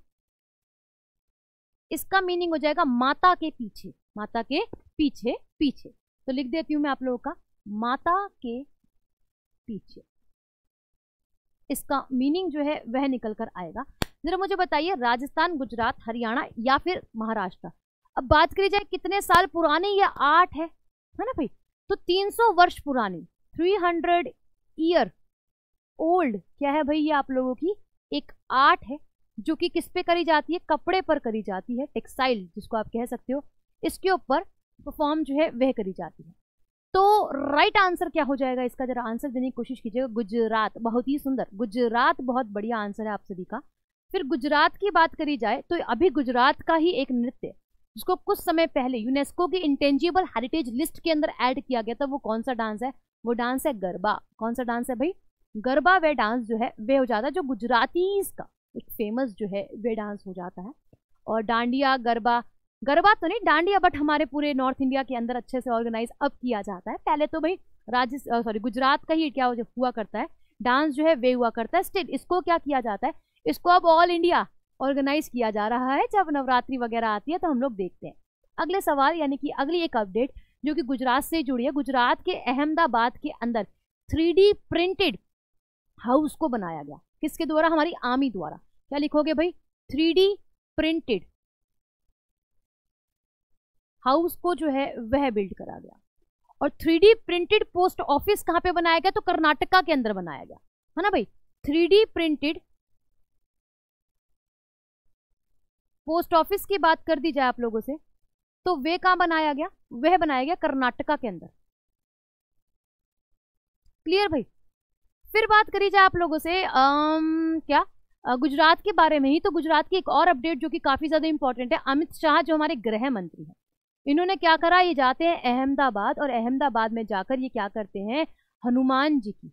इसका मीनिंग हो जाएगा माता के पीछे, माता के पीछे पीछे। तो लिख देती हूं मैं आप लोगों का, माता के पीछे इसका मीनिंग जो है वह निकल कर आएगा। जरा मुझे बताइए राजस्थान, गुजरात, हरियाणा या फिर महाराष्ट्र। अब बात करी जाए कितने साल पुरानी ये आर्ट है है ना भाई, तो तीन सौ वर्ष पुरानी, तीन सौ ईयर ओल्ड क्या है भाई, ये आप लोगों की एक आर्ट है जो कि किस पे करी जाती है, कपड़े पर करी जाती है, टेक्सटाइल जिसको आप कह सकते हो, इसके ऊपर परफॉर्म जो है वह करी जाती है। तो राइट आंसर क्या हो जाएगा इसका, जरा आंसर देने की कोशिश कीजिएगा। गुजरात, बहुत ही सुंदर, गुजरात बहुत बढ़िया आंसर है आप सभी का। फिर गुजरात की बात करी जाए तो अभी गुजरात का ही एक नृत्य जिसको कुछ समय पहले यूनेस्को की इंटेंजिबल हेरिटेज लिस्ट के अंदर ऐड किया गया था, वो कौन सा डांस है, वो डांस है गरबा। कौन सा डांस है भाई, गरबा। वे डांस जो है वे हो जाता है जो गुजरातीज का एक फेमस जो है वे डांस हो जाता है। और डांडिया, गरबा, गरबा तो नहीं डांडिया, बट हमारे पूरे नॉर्थ इंडिया के अंदर अच्छे से ऑर्गेनाइज अब किया जाता है। पहले तो भाई राजस्थान सॉरी गुजरात का ही क्या हुआ करता है, डांस जो है वे हुआ करता है। स्टिल इसको क्या किया जाता है, इसको अब ऑल इंडिया ऑर्गेनाइज किया जा रहा है। जब नवरात्रि वगैरह आती है तो हम लोग देखते हैं। अगले सवाल यानी कि अगली एक अपडेट जो कि गुजरात से जुड़ी है। गुजरात के अहमदाबाद के अंदर थ्री डी प्रिंटेड हाउस को बनाया गया, किसके द्वारा, हमारी आर्मी द्वारा। क्या लिखोगे भाई, थ्री डी प्रिंटेड हाउस को जो है वह बिल्ड करा गया। और three D printed post office कहां पे बनाया गया, तो कर्नाटका के अंदर बनाया गया है ना भाई। Three D printed post office की बात कर दी जाए आप लोगों से तो वे कहां बनाया गया, वह बनाया गया कर्नाटका के अंदर। क्लियर भाई? फिर बात करी जाए आप लोगों से आम, क्या आ, गुजरात के बारे में ही, तो गुजरात की एक और अपडेट जो कि काफी ज्यादा इंपॉर्टेंट है। अमित शाह जो हमारे गृह मंत्री हैं, इन्होंने क्या करा, ये जाते हैं अहमदाबाद और अहमदाबाद में जाकर ये क्या करते हैं, हनुमान जी की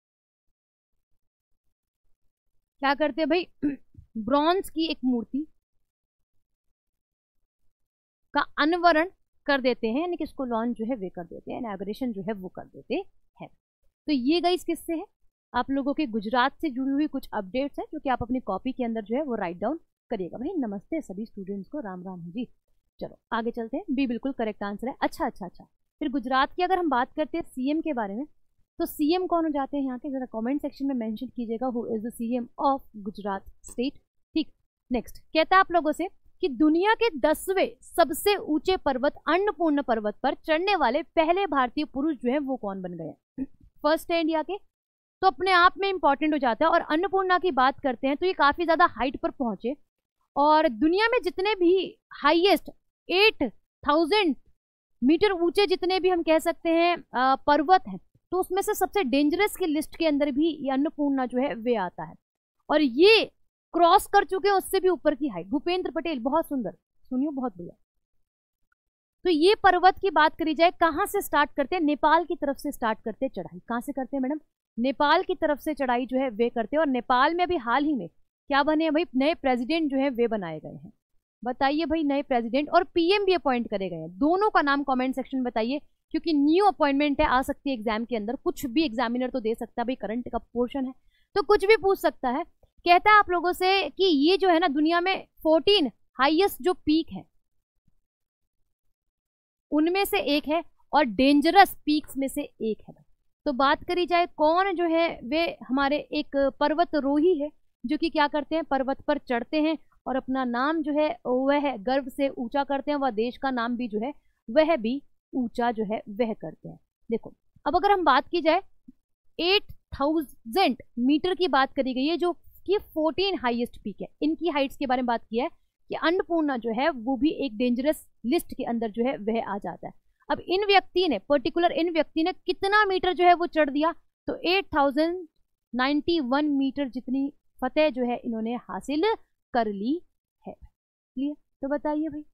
क्या करते हैं भाई, ब्रॉन्ज की एक मूर्ति का अनावरण कर देते हैं, यानी कि इसको लॉन्च जो है वे कर देते हैं, इनॉग्रेशन जो है वो कर देते हैं। तो ये गाइस किससे है, आप लोगों के गुजरात से जुड़ी हुई कुछ अपडेट्स हैं जो कि आप अपनी कॉपी के अंदर जो है वो राइट डाउन करिएगा। भाई नमस्ते सभी स्टूडेंट्स को, राम राम जी। चलो आगे चलते हैं, बी बिल्कुल करेक्ट आंसर है। अच्छा अच्छा अच्छा फिर गुजरात की अगर हम बात करते हैं सीएम के बारे में, तो सीएम कौन हो जाते हैं यहाँ के, जरा कमेंट सेक्शन में मेंशन कीजिएगा who is the CM of Gujarat state. ठीक, नेक्स्ट कहता है आप लोगों से कि दुनिया के दसवें सबसे ऊंचे पर्वत अन्नपूर्णा पर्वत पर चढ़ने वाले पहले भारतीय पुरुष जो है वो कौन बन गए, फर्स्ट है इंडिया के, तो अपने आप में इंपॉर्टेंट हो जाता है। और अन्नपूर्णा की बात करते हैं तो ये काफी ज्यादा हाइट पर पहुंचे, और दुनिया में जितने भी हाईएस्ट एट थाउजेंड मीटर ऊंचे जितने भी हम कह सकते हैं पर्वत हैं, तो उसमें से सबसे डेंजरस की लिस्ट के अंदर भी ये अन्नपूर्णा जो है वे आता है। और ये क्रॉस कर चुके हैं उससे भी ऊपर की हाइट। भूपेंद्र पटेल, बहुत सुंदर, सुनियो बहुत बढ़िया। तो ये पर्वत की बात करी जाए कहां से स्टार्ट करते हैं, नेपाल की तरफ से स्टार्ट करते हैं चढ़ाई। कहां से करते हैं मैडम, नेपाल की तरफ से चढ़ाई जो है वे करते हैं। और नेपाल में अभी हाल ही में क्या बने हैं भाई, नए प्रेसिडेंट जो है वे बनाए गए हैं। बताइए भाई, नए प्रेसिडेंट और पीएम भी अपॉइंट करे गए हैं। दोनों का नाम कमेंट सेक्शन में बताइए, क्योंकि न्यू अपॉइंटमेंट है, आ सकती है एग्जाम के अंदर, कुछ भी एग्जामिनर तो दे सकता है भाई, करंट का पोर्शन है तो कुछ भी पूछ सकता है। कहता है आप लोगों से कि ये जो है ना दुनिया में फोर्टीन हाईएस्ट जो पीक है उनमें से एक है, और डेंजरस पीक्स में से एक है। तो बात करी जाए कौन जो है वे हमारे एक पर्वतरोही है जो कि क्या करते हैं, पर्वत पर चढ़ते हैं और अपना नाम जो है वह गर्व से ऊंचा करते हैं, वह देश का नाम भी जो है वह भी ऊंचा जो है वह करते हैं। देखो अब अगर हम बात की जाए एट थाउजेंड मीटर की बात करी गई है, जो कि फोर्टीन हाईएस्ट पीक है। इनकी हाइट्स के बारे में बात की है कि अन्नपूर्णा जो है वो भी एक डेंजरस लिस्ट के अंदर जो है वह आ जाता है। अब इन व्यक्ति ने पर्टिकुलर इन व्यक्ति ने कितना मीटर जो है वो चढ़ दिया, तो eight thousand ninety one meter जितनी फतेह जो है इन्होंने हासिल कर ली है। क्लियर? तो बताइए भाई।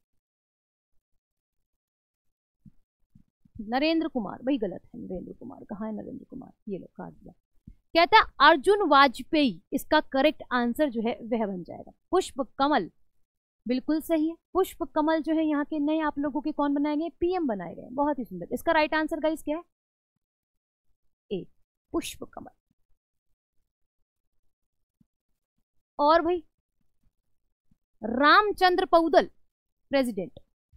नरेंद्र कुमार, भाई गलत है, नरेंद्र कुमार कहाँ है? नरेंद्र कुमार ये लो काट दिया। कहता है अर्जुन वाजपेयी, इसका करेक्ट आंसर जो है वह बन जाएगा। पुष्प कमल बिल्कुल सही है। पुष्प कमल जो है यहाँ के नए आप लोगों के कौन बनाए गए? पीएम बनाए गए। बहुत ही सुंदर। इसका राइट आंसर गाइस क्या है? ए, पुष्प कमल। और भाई रामचंद्र पौदल प्रेसिडेंट,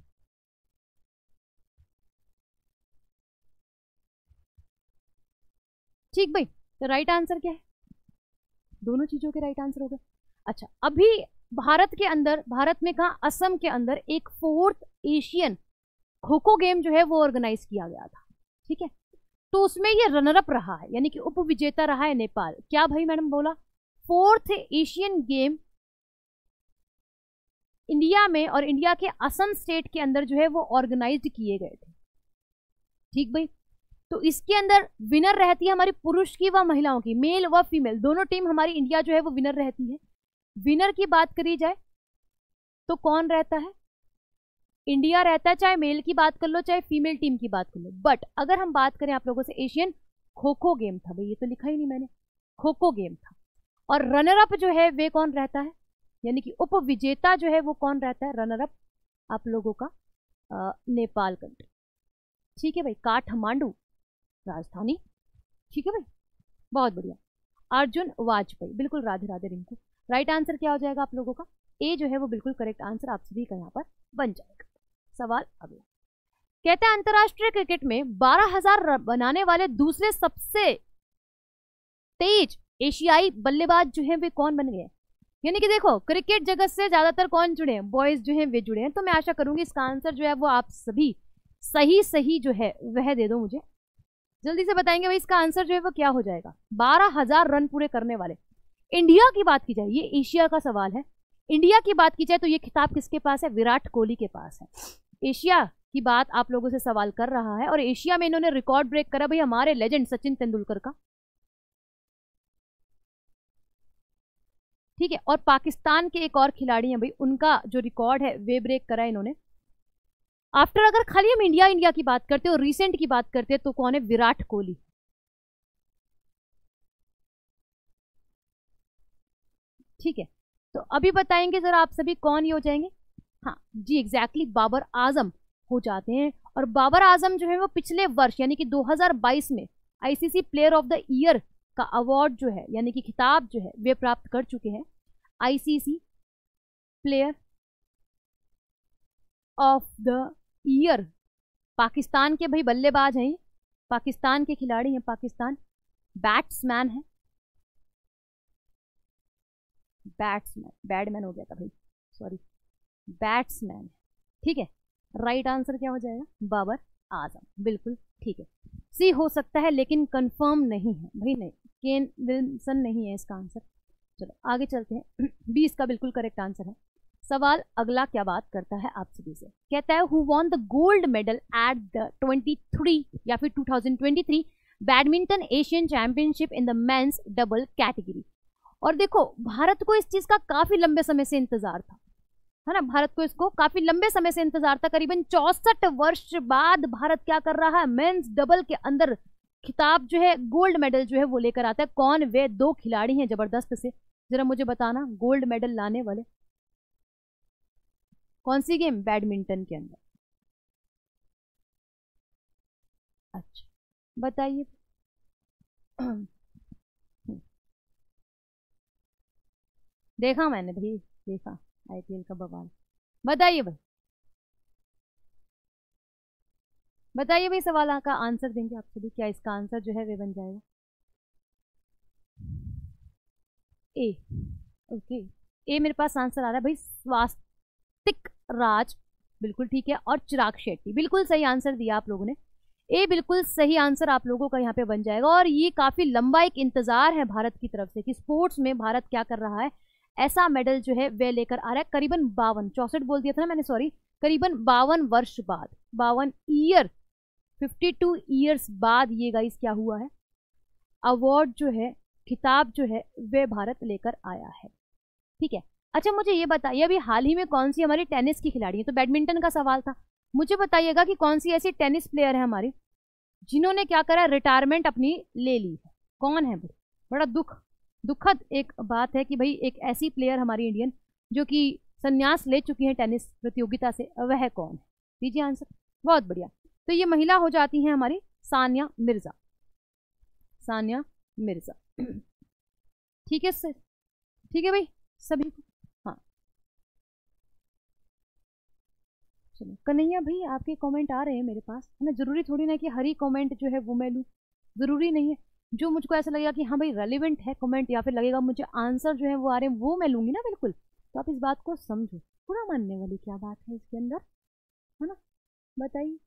ठीक भाई। तो राइट आंसर क्या है? दोनों चीजों के राइट आंसर हो गए। अच्छा, अभी भारत के अंदर, भारत में कहा असम के अंदर एक fourth Asian kho kho game जो है वो ऑर्गेनाइज किया गया था, ठीक है। तो उसमें ये रनर अप रहा है, यानी कि उप विजेता रहा है नेपाल। क्या भाई मैडम बोला? फोर्थ एशियन गेम इंडिया में और इंडिया के असम स्टेट के अंदर जो है वो ऑर्गेनाइज्ड किए गए थे, ठीक भाई। तो इसके अंदर विनर रहती है हमारी पुरुष की व महिलाओं की, मेल व फीमेल दोनों टीम हमारी इंडिया जो है वो विनर रहती है। विनर की बात करी जाए तो कौन रहता है? इंडिया रहता है, चाहे मेल की बात कर लो चाहे फीमेल टीम की बात कर लो। बट अगर हम बात करें आप लोगों से, एशियन खो खो गेम था भाई, ये तो लिखा ही नहीं मैंने, खो खो गेम था। और रनर अप जो है वे कौन रहता है, यानी कि उप विजेता जो है वो कौन रहता है? रनर अप आप लोगों का आ, नेपाल कंट्री, ठीक है भाई। काठमांडू राजधानी, ठीक है भाई, बहुत बढ़िया। अर्जुन वाजपेयी, बिल्कुल राधे राधे रिंकू। राइट आंसर क्या हो जाएगा आप लोगों का? ए जो है वो बिल्कुल करेक्ट आंसर आप सभी का यहाँ पर बन जाएगा। सवाल अगला कहता है अंतरराष्ट्रीय क्रिकेट में बारह हजार रन बनाने वाले दूसरे सबसे तेज एशियाई बल्लेबाज जो है वे कौन बन गए? यानी कि देखो क्रिकेट जगत से ज्यादातर कौन जुड़े हैं? बॉयज जो है वे जुड़े हैं। तो मैं आशा करूंगी इसका आंसर जो है वो आप सभी सही सही जो है वह दे दो मुझे। जल्दी से बताएंगे भाई इसका आंसर जो है वो क्या हो जाएगा? बारह हजार रन पूरे करने वाले। इंडिया की बात की जाए, ये एशिया का सवाल है, इंडिया की बात की जाए तो ये खिताब किसके पास है? विराट कोहली के पास है। एशिया की बात आप लोगों से सवाल कर रहा है और एशिया में इन्होंने रिकॉर्ड ब्रेक करा भाई हमारे लेजेंड सचिन तेंदुलकर का, ठीक है। और पाकिस्तान के एक और खिलाड़ी हैं भाई, उनका जो रिकॉर्ड है वे ब्रेक करा इन्होंने। आफ्टर अगर खाली हम इंडिया इंडिया की बात करते और रिसेंट की बात करते तो कौन है? विराट कोहली, ठीक है। तो अभी बताएंगे जरा आप सभी कौन ही हो जाएंगे? हाँ जी एग्जैक्टली, बाबर आजम हो जाते हैं। और बाबर आजम जो है वो पिछले वर्ष यानी कि दो हज़ार बाईस में ICC player of the year का अवार्ड जो है यानी कि खिताब जो है वे प्राप्त कर चुके हैं। ICC player of the year, Pakistan के भाई बल्लेबाज हैं, पाकिस्तान के खिलाड़ी हैं, पाकिस्तान बैट्समैन है, बैट्समैन, बैडमैन हो गया था भाई, सॉरी, बैट्समैन, ठीक है। राइट आंसर क्या हो जाएगा? बाबर आजम, बिल्कुल ठीक है। सी हो सकता है लेकिन कंफर्म नहीं है भाई, नहीं, केन विल्सन नहीं है इसका आंसर। चलो आगे चलते हैं। बी इसका बिल्कुल करेक्ट आंसर है। सवाल अगला क्या बात करता है आप सभी से, कहता है who won the gold medal at the तेईस या फिर दो हज़ार तेईस badminton Asian championship in the men's double category. और देखो भारत को इस चीज का काफी लंबे समय से इंतजार था, है ना, भारत को इसको काफी लंबे समय से इंतजार था। करीबन चौसठ वर्ष बाद भारत क्या कर रहा है? मेंस डबल के अंदर खिताब जो है, गोल्ड मेडल जो है वो लेकर आता है। कौन वे दो खिलाड़ी हैं जबरदस्त से? जरा मुझे बताना, गोल्ड मेडल लाने वाले कौन सी गेम? बैडमिंटन के अंदर। अच्छा बताइए। देखा मैंने भाई, देखा आईपीएल का बवाल। बताइए भाई, बताइए भाई, सवाल का आंसर देंगे आप सभी। क्या इसका आंसर जो है वे बन जाएगा? ए, ओके। ए मेरे पास आंसर आ रहा है भाई, स्वास्तिक राज, बिल्कुल ठीक है, और चिराग शेट्टी, बिल्कुल सही आंसर दिया आप लोगों ने। ए बिल्कुल सही आंसर आप लोगों का यहाँ पे बन जाएगा। और ये काफी लंबा एक इंतजार है भारत की तरफ से कि स्पोर्ट्स में भारत क्या कर रहा है, ऐसा मेडल जो है वह लेकर आ रहा है करीबन बावन, चौसठ बोल दिया था ना मैंने, सॉरी, करीबन बावन वर्ष बाद, बावन ईयर, फिफ्टी टू ईयर्स बाद ये गाइस क्या हुआ है, अवार्ड जो है, खिताब जो है वह भारत लेकर आया है। ठीक है, अच्छा मुझे ये बताइए अभी हाल ही में कौन सी हमारी टेनिस की खिलाड़ी है, तो बैडमिंटन का सवाल था, मुझे बताइएगा कि कौन सी ऐसी टेनिस प्लेयर है हमारी जिन्होंने क्या करा, रिटायरमेंट अपनी ले ली है, कौन है भाई? बड़ा दुख दुखद एक बात है कि भाई एक ऐसी प्लेयर हमारी इंडियन जो कि संन्यास ले चुकी है टेनिस प्रतियोगिता से, वह कौन है? दीजिए आंसर। बहुत बढ़िया, तो ये महिला हो जाती है हमारी सानिया मिर्जा, सानिया मिर्जा। ठीक है सर, ठीक है भाई सभी को। हाँ चलो कन्हैया भाई आपके कमेंट आ रहे हैं मेरे पास, है ना, जरूरी थोड़ी ना कि हर ही कमेंट जो है वो मैं लूँ, जरूरी नहीं है, जो मुझको ऐसा लगेगा कि हाँ भाई रेलिवेंट है कमेंट या फिर लगेगा मुझे आंसर जो है वो आ रहे हैं वो मैं लूंगी ना, बिल्कुल। तो आप इस बात को समझो, पूरा मानने वाली क्या बात है इसके अंदर, है ना, बताइए।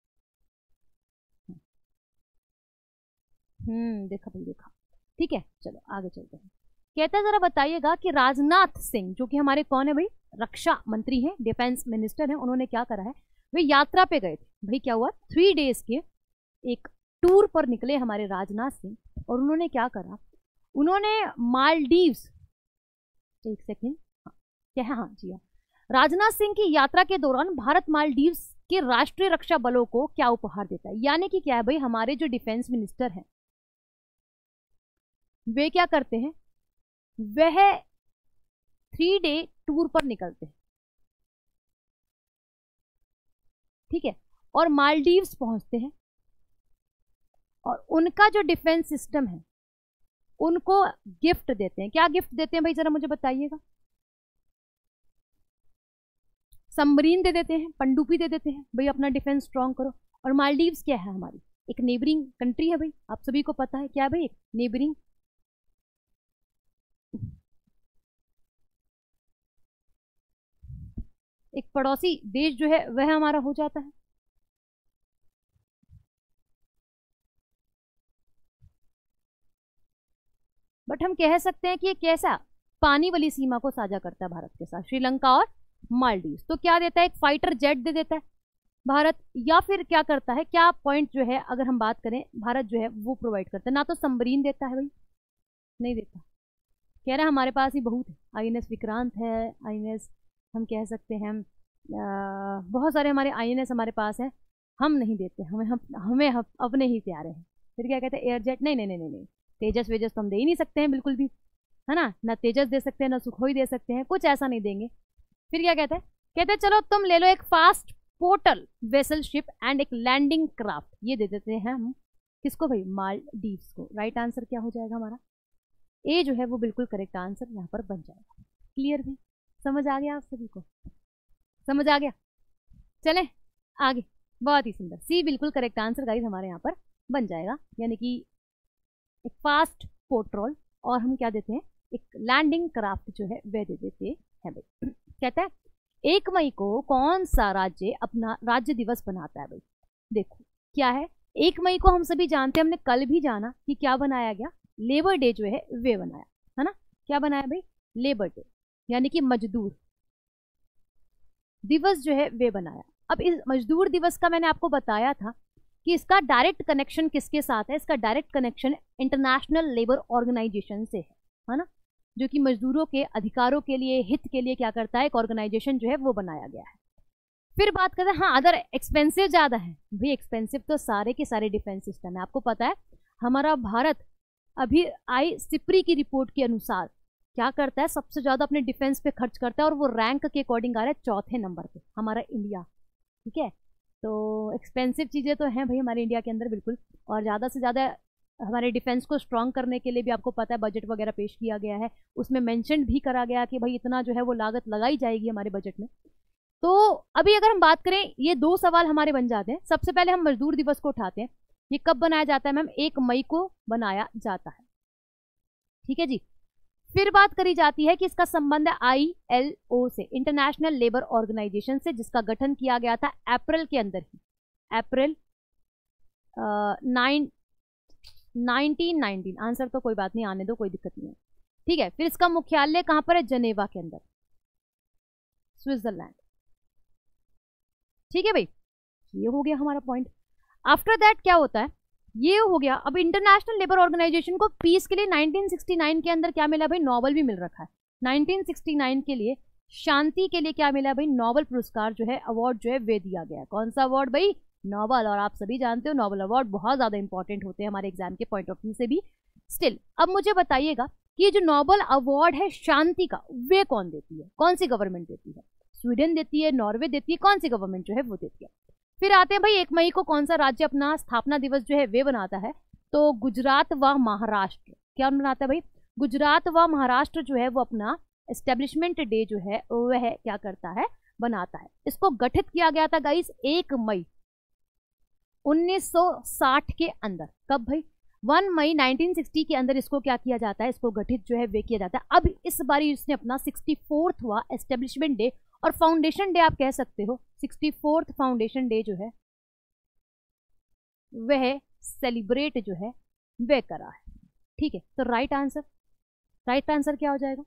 हम्म देखा भाई देखा, ठीक है चलो आगे चलते हैं। कहता है जरा बताइएगा कि राजनाथ सिंह जो कि हमारे कौन है भाई, रक्षा मंत्री हैं, डिफेंस मिनिस्टर हैं, उन्होंने क्या करा है, वे यात्रा पे गए थे भाई, क्या हुआ, थ्री डेज के एक टूर पर निकले हमारे राजनाथ सिंह, और उन्होंने क्या करा, उन्होंने मालदीव्स, एक सेकेंड, हाँ क्या है, हाँ जी हाँ, राजनाथ सिंह की यात्रा के दौरान भारत मालदीव्स के राष्ट्रीय रक्षा बलों को क्या उपहार देता है, यानी कि क्या है भाई, हमारे जो डिफेंस मिनिस्टर हैं वे क्या करते हैं, वह थ्री डे टूर पर निकलते हैं, ठीक है, और मालदीव्स पहुंचते हैं, और उनका जो डिफेंस सिस्टम है उनको गिफ्ट देते हैं। क्या गिफ्ट देते हैं भाई जरा मुझे बताइएगा? सबमरीन दे देते हैं, पनडुब्बी दे देते हैं भाई, अपना डिफेंस स्ट्रांग करो। और मालदीव्स क्या है, हमारी एक नेबरिंग कंट्री है भाई, आप सभी को पता है क्या है भाई, एक नेबरिंग, एक पड़ोसी देश जो है वह हमारा हो जाता है। बट हम कह सकते हैं कि ये कैसा पानी वाली सीमा को साझा करता है भारत के साथ, श्रीलंका और मालदीव। तो क्या देता है, एक फाइटर जेट दे देता है भारत, या फिर क्या करता है, क्या पॉइंट जो है अगर हम बात करें भारत जो है वो प्रोवाइड करता है, ना तो सबमरीन देता है भाई, नहीं देता, कह रहा है हमारे पास ही बहुत है, आई एन एस विक्रांत है, आई एन एस हम कह सकते हैं, आ, बहुत सारे हमारे आई एन एस हमारे पास है, हम नहीं देते, हमें हम हमें हम अपने ही प्यारे हैं। फिर क्या कहते हैं, एयर जेट, नहीं नहीं नहीं नहीं नहीं, तेजस वेजस तो हम दे ही नहीं सकते हैं बिल्कुल भी, है ना, ना तेजस दे सकते हैं ना सुखोई दे सकते हैं, कुछ ऐसा नहीं देंगे। फिर क्या कहते हैं, कहते हैं चलो तुम ले लो एक fast portal vessel ship and एक लैंडिंग क्राफ्ट, ये दे देते हैं हम किसको भाई, मालदीव्स को। राइट आंसर क्या हो जाएगा हमारा, ए जो है वो बिल्कुल करेक्ट आंसर यहाँ पर बन जाएगा। क्लियर भी, समझ आ गया आप सभी को, समझ आ गया, चले आगे, बहुत ही सुंदर, सी बिल्कुल करेक्ट आंसर गाइस हमारे यहाँ पर बन जाएगा, यानी कि एक फास्ट पोर्ट्रोल, और हम क्या देते हैं, एक लैंडिंग क्राफ्ट जो है वह दे देते हैं भाई। कहता है एक मई को कौन सा राज्य अपना राज्य दिवस बनाता है भाई, देखो क्या है, एक मई को हम सभी जानते हैं, हमने कल भी जाना कि क्या बनाया गया, लेबर डे जो है वे बनाया, है ना, क्या बनाया भाई, लेबर डे, यानी कि मजदूर दिवस जो है वे बनाया। अब इस मजदूर दिवस का मैंने आपको बताया था कि इसका डायरेक्ट कनेक्शन किसके साथ है, इसका direct connection international labour organisation से है, है ना, जो कि मजदूरों के अधिकारों के लिए, हित के लिए क्या करता है, एक ऑर्गेनाइजेशन जो है वो बनाया गया है। फिर बात करते हैं, हाँ अदर एक्सपेंसिव ज्यादा है भाई, एक्सपेंसिव तो सारे के सारे डिफेंस सिस्टम है, आपको पता है हमारा भारत अभी आई सिप्री की रिपोर्ट के अनुसार क्या करता है, सबसे ज्यादा अपने डिफेंस पे खर्च करता है, और वो रैंक के अकॉर्डिंग आ रहा है चौथे नंबर पे हमारा इंडिया, ठीक है। तो एक्सपेंसिव चीजें तो हैं भाई हमारे इंडिया के अंदर बिल्कुल, और ज्यादा से ज्यादा हमारे डिफेंस को स्ट्रांग करने के लिए भी आपको पता है बजट वगैरह पेश किया गया है, उसमें मेंशन भी करा गया कि भाई इतना जो है वो लागत लगाई जाएगी हमारे बजट में। तो अभी अगर हम बात करें, ये दो सवाल हमारे बन जाते हैं। सबसे पहले हम मजदूर दिवस को उठाते हैं, ये कब बनाया जाता है मैम, एक मई को बनाया जाता है, ठीक है जी। फिर बात करी जाती है कि इसका संबंध है आई एल ओ से, इंटरनेशनल लेबर ऑर्गेनाइजेशन से, जिसका गठन किया गया था अप्रैल के अंदर ही, April nine nineteen nineteen. Answer तो कोई बात नहीं, आने दो, कोई दिक्कत नहीं है, ठीक है। फिर इसका मुख्यालय कहां पर है? जनेवा के अंदर, स्विट्जरलैंड, ठीक है भाई। ये हो गया हमारा पॉइंट। आफ्टर दैट क्या होता है, ये हो गया। अब इंटरनेशनल लेबर ऑर्गेनाइजेशन को पीस के लिए नाइनटीन सिक्सटी नाइन के अंदर क्या मिला भाई? नोबेल भी मिल रखा है। नाइनटीन सिक्सटी नाइन के लिए शांति के लिए क्या मिला भाई? नोबेल पुरस्कार जो है, अवार्ड जो है वे दिया गया है। कौन सा अवार्ड भाई? नोबेल। और आप सभी जानते हो नोबेल अवार्ड बहुत ज्यादा इंपॉर्टेंट होते हैं हमारे एग्जाम के पॉइंट ऑफ व्यू से भी। स्टिल अब मुझे बताइएगा कि ये जो नोबेल अवार्ड है शांति का, वे कौन देती है? कौन सी गवर्नमेंट देती है? स्वीडन देती है, नॉर्वे देती है, कौन सी गवर्नमेंट जो है वो देती है? फिर आते हैं भाई एक मई को कौन सा राज्य अपना स्थापना दिवस जो है वे बनाता है? तो गुजरात व महाराष्ट्र। क्या बनाता है भाई? गुजरात व महाराष्ट्र जो है वो अपना एस्टेब्लिशमेंट डे जो है वह क्या करता है? बनाता है। इसको गठित किया गया था गाइस एक मई उन्नीस सौ साठ के अंदर। कब भाई? वन मई नाइनटीन सिक्सटी के अंदर इसको क्या किया जाता है? इसको गठित जो है वे किया जाता है। अब इस बारी इसने अपना सिक्सटी फोर्थ हुआ एस्टेब्लिशमेंट डे और फाउंडेशन डे आप कह सकते हो। सिक्सटी फोर्थ फाउंडेशन डे जो है वह सेलिब्रेट जो है वह करा है, ठीक है। तो राइट आंसर, राइट आंसर क्या हो जाएगा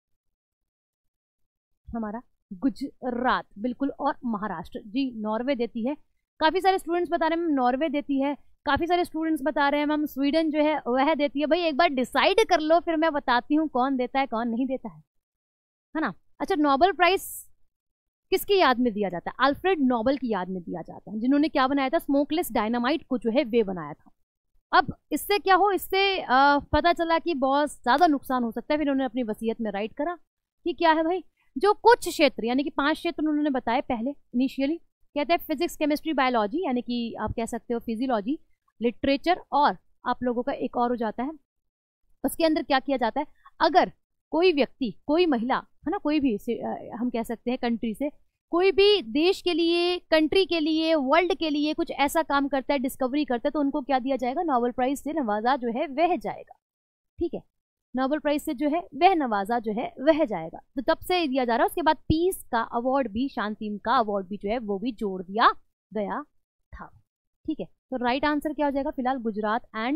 हमारा? गुजरात, बिल्कुल। और महाराष्ट्र जी नॉर्वे देती है। काफी सारे स्टूडेंट्स बता रहे हैं मैम नॉर्वे देती है, काफी सारे स्टूडेंट्स बता रहे हैं मैम स्वीडन जो है वह देती है। भाई एक बार डिसाइड कर लो, फिर मैं बताती हूँ कौन देता है कौन नहीं देता है, है ना। अच्छा, नोबेल प्राइज किसकी याद में दिया जाता है? अल्फ्रेड नोबेल की याद में दिया जाता है, जिन्होंने क्या बनाया था? स्मोकलेस डायनामाइट को जो है वे बनाया था। अब इससे क्या हो, इससे आ, पता चला कि बहुत ज्यादा नुकसान हो सकता है। फिर उन्होंने अपनी वसीयत में राइट करा कि क्या है भाई, जो कुछ क्षेत्र यानी कि पांच क्षेत्र उन्होंने बताए पहले इनिशियली, कहते हैं फिजिक्स, केमिस्ट्री, बायोलॉजी, यानी कि आप कह सकते हो फिजियोलॉजी, लिटरेचर, और आप लोगों का एक और हो जाता है। उसके अंदर क्या किया जाता है? अगर कोई व्यक्ति, कोई महिला, है ना, कोई भी हम कह सकते हैं कंट्री से, कोई भी देश के लिए, कंट्री के लिए, वर्ल्ड के लिए कुछ ऐसा काम करता है, डिस्कवरी करता है, तो उनको क्या दिया जाएगा? नोबेल प्राइज से नवाजा जो है वह जाएगा, ठीक है। नोबेल प्राइज से जो है वह नवाजा जो है वह जाएगा, तो तब से दिया जा रहा है। उसके बाद पीस का अवार्ड भी, शांति का अवार्ड भी जो है वो भी जोड़ दिया गया था, ठीक है। तो राइट आंसर क्या हो जाएगा फिलहाल? गुजरात एंड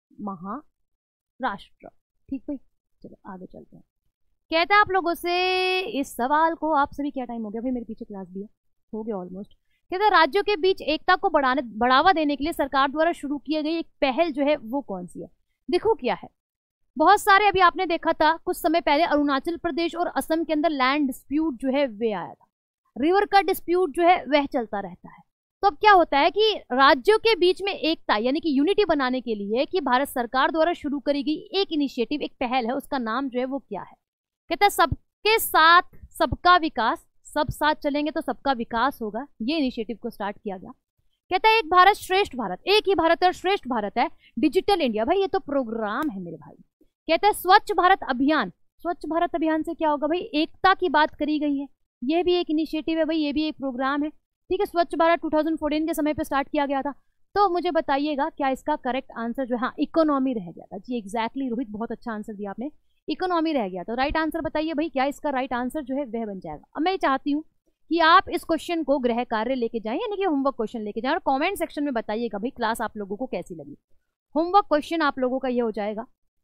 महाराष्ट्र, ठीक भाई। चलो आगे चलते हैं। कहता है आप लोगों से इस सवाल को, आप सभी क्या टाइम हो गया भाई? मेरे पीछे क्लास भी है, हो गया ऑलमोस्ट। कहता है राज्यों के बीच एकता को बढ़ाने बढ़ावा देने के लिए सरकार द्वारा शुरू की गई एक पहल जो है वो कौन सी है? देखो क्या है, बहुत सारे, अभी आपने देखा था कुछ समय पहले अरुणाचल प्रदेश और असम के अंदर लैंड डिस्प्यूट जो है वे आया था, रिवर का डिस्प्यूट जो है वह चलता रहता है। तो अब क्या होता है कि राज्यों के बीच में एकता यानी कि यूनिटी बनाने के लिए कि भारत सरकार द्वारा शुरू करी गई एक इनिशिएटिव, एक पहल है, उसका नाम जो है वो क्या है? कहता है सबके साथ सबका विकास, सब साथ चलेंगे तो सबका विकास होगा। ये इनिशिएटिव को स्टार्ट किया गया। कहता है एक भारत श्रेष्ठ भारत, एक ही भारत और श्रेष्ठ भारत है। डिजिटल इंडिया, भाई ये तो प्रोग्राम है मेरे भाई। कहता है स्वच्छ भारत अभियान, स्वच्छ भारत अभियान से क्या होगा भाई? एकता की बात करी गई है, ये भी एक इनिशिएटिव है भाई, ये भी एक प्रोग्राम है, ठीक है। स्वच्छ भारत टू थाउजेंड फोर्टीन के समय पे स्टार्ट किया गया था। तो मुझे बताइएगा क्या इसका करेक्ट आंसर जो है? हाँ, इकोनॉमी रह गया था जी, एग्जैक्टली रोहित, बहुत अच्छा आंसर दिया आपने, इकोनॉमी रह गया। तो राइट आंसर बताइए भाई, क्या इसका राइट आंसर जो है वह बन जाएगा? अब मैं चाहती हूँ कि आप इस क्वेश्चन को गृह कार्य लेके जाएं, यानी कि होमवर्क क्वेश्चन लेके जाएं, और कमेंट सेक्शन में बताइएगा भाई क्लास आप लोगों को कैसी लगी। होमवर्क क्वेश्चन आप लोगों का ये हो जाएगा,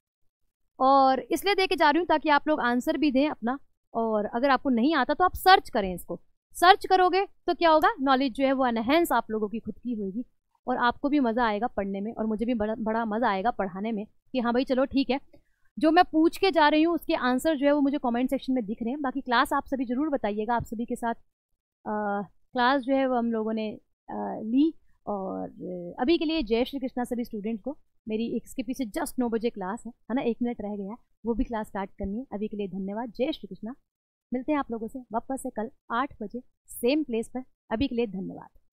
और इसलिए दे के जा रही हूँ ताकि आप लोग आंसर भी दें अपना, और अगर आपको नहीं आता तो आप सर्च करें, इसको सर्च करोगे तो क्या होगा, नॉलेज जो है वो एनहेंस आप लोगों की खुद की होगी, और आपको भी मज़ा आएगा पढ़ने में, और मुझे भी बड़ा बड़ा मज़ा आएगा पढ़ाने में कि हाँ भाई चलो ठीक है, जो मैं पूछ के जा रही हूँ उसके आंसर जो है वो मुझे कमेंट सेक्शन में दिख रहे हैं। बाकी क्लास आप सभी जरूर बताइएगा, आप सभी के साथ आ, क्लास जो है वो हम लोगों ने आ, ली, और अभी के लिए जय श्री कृष्णा सभी स्टूडेंट को। मेरी इसके पीछे जस्ट नौ बजे क्लास है है ना, एक मिनट रह गया है, वो भी क्लास स्टार्ट करनी है। अभी के लिए धन्यवाद, जय श्री कृष्णा। मिलते हैं आप लोगों से वापस से कल आठ बजे सेम प्लेस पर। अभी के लिए धन्यवाद।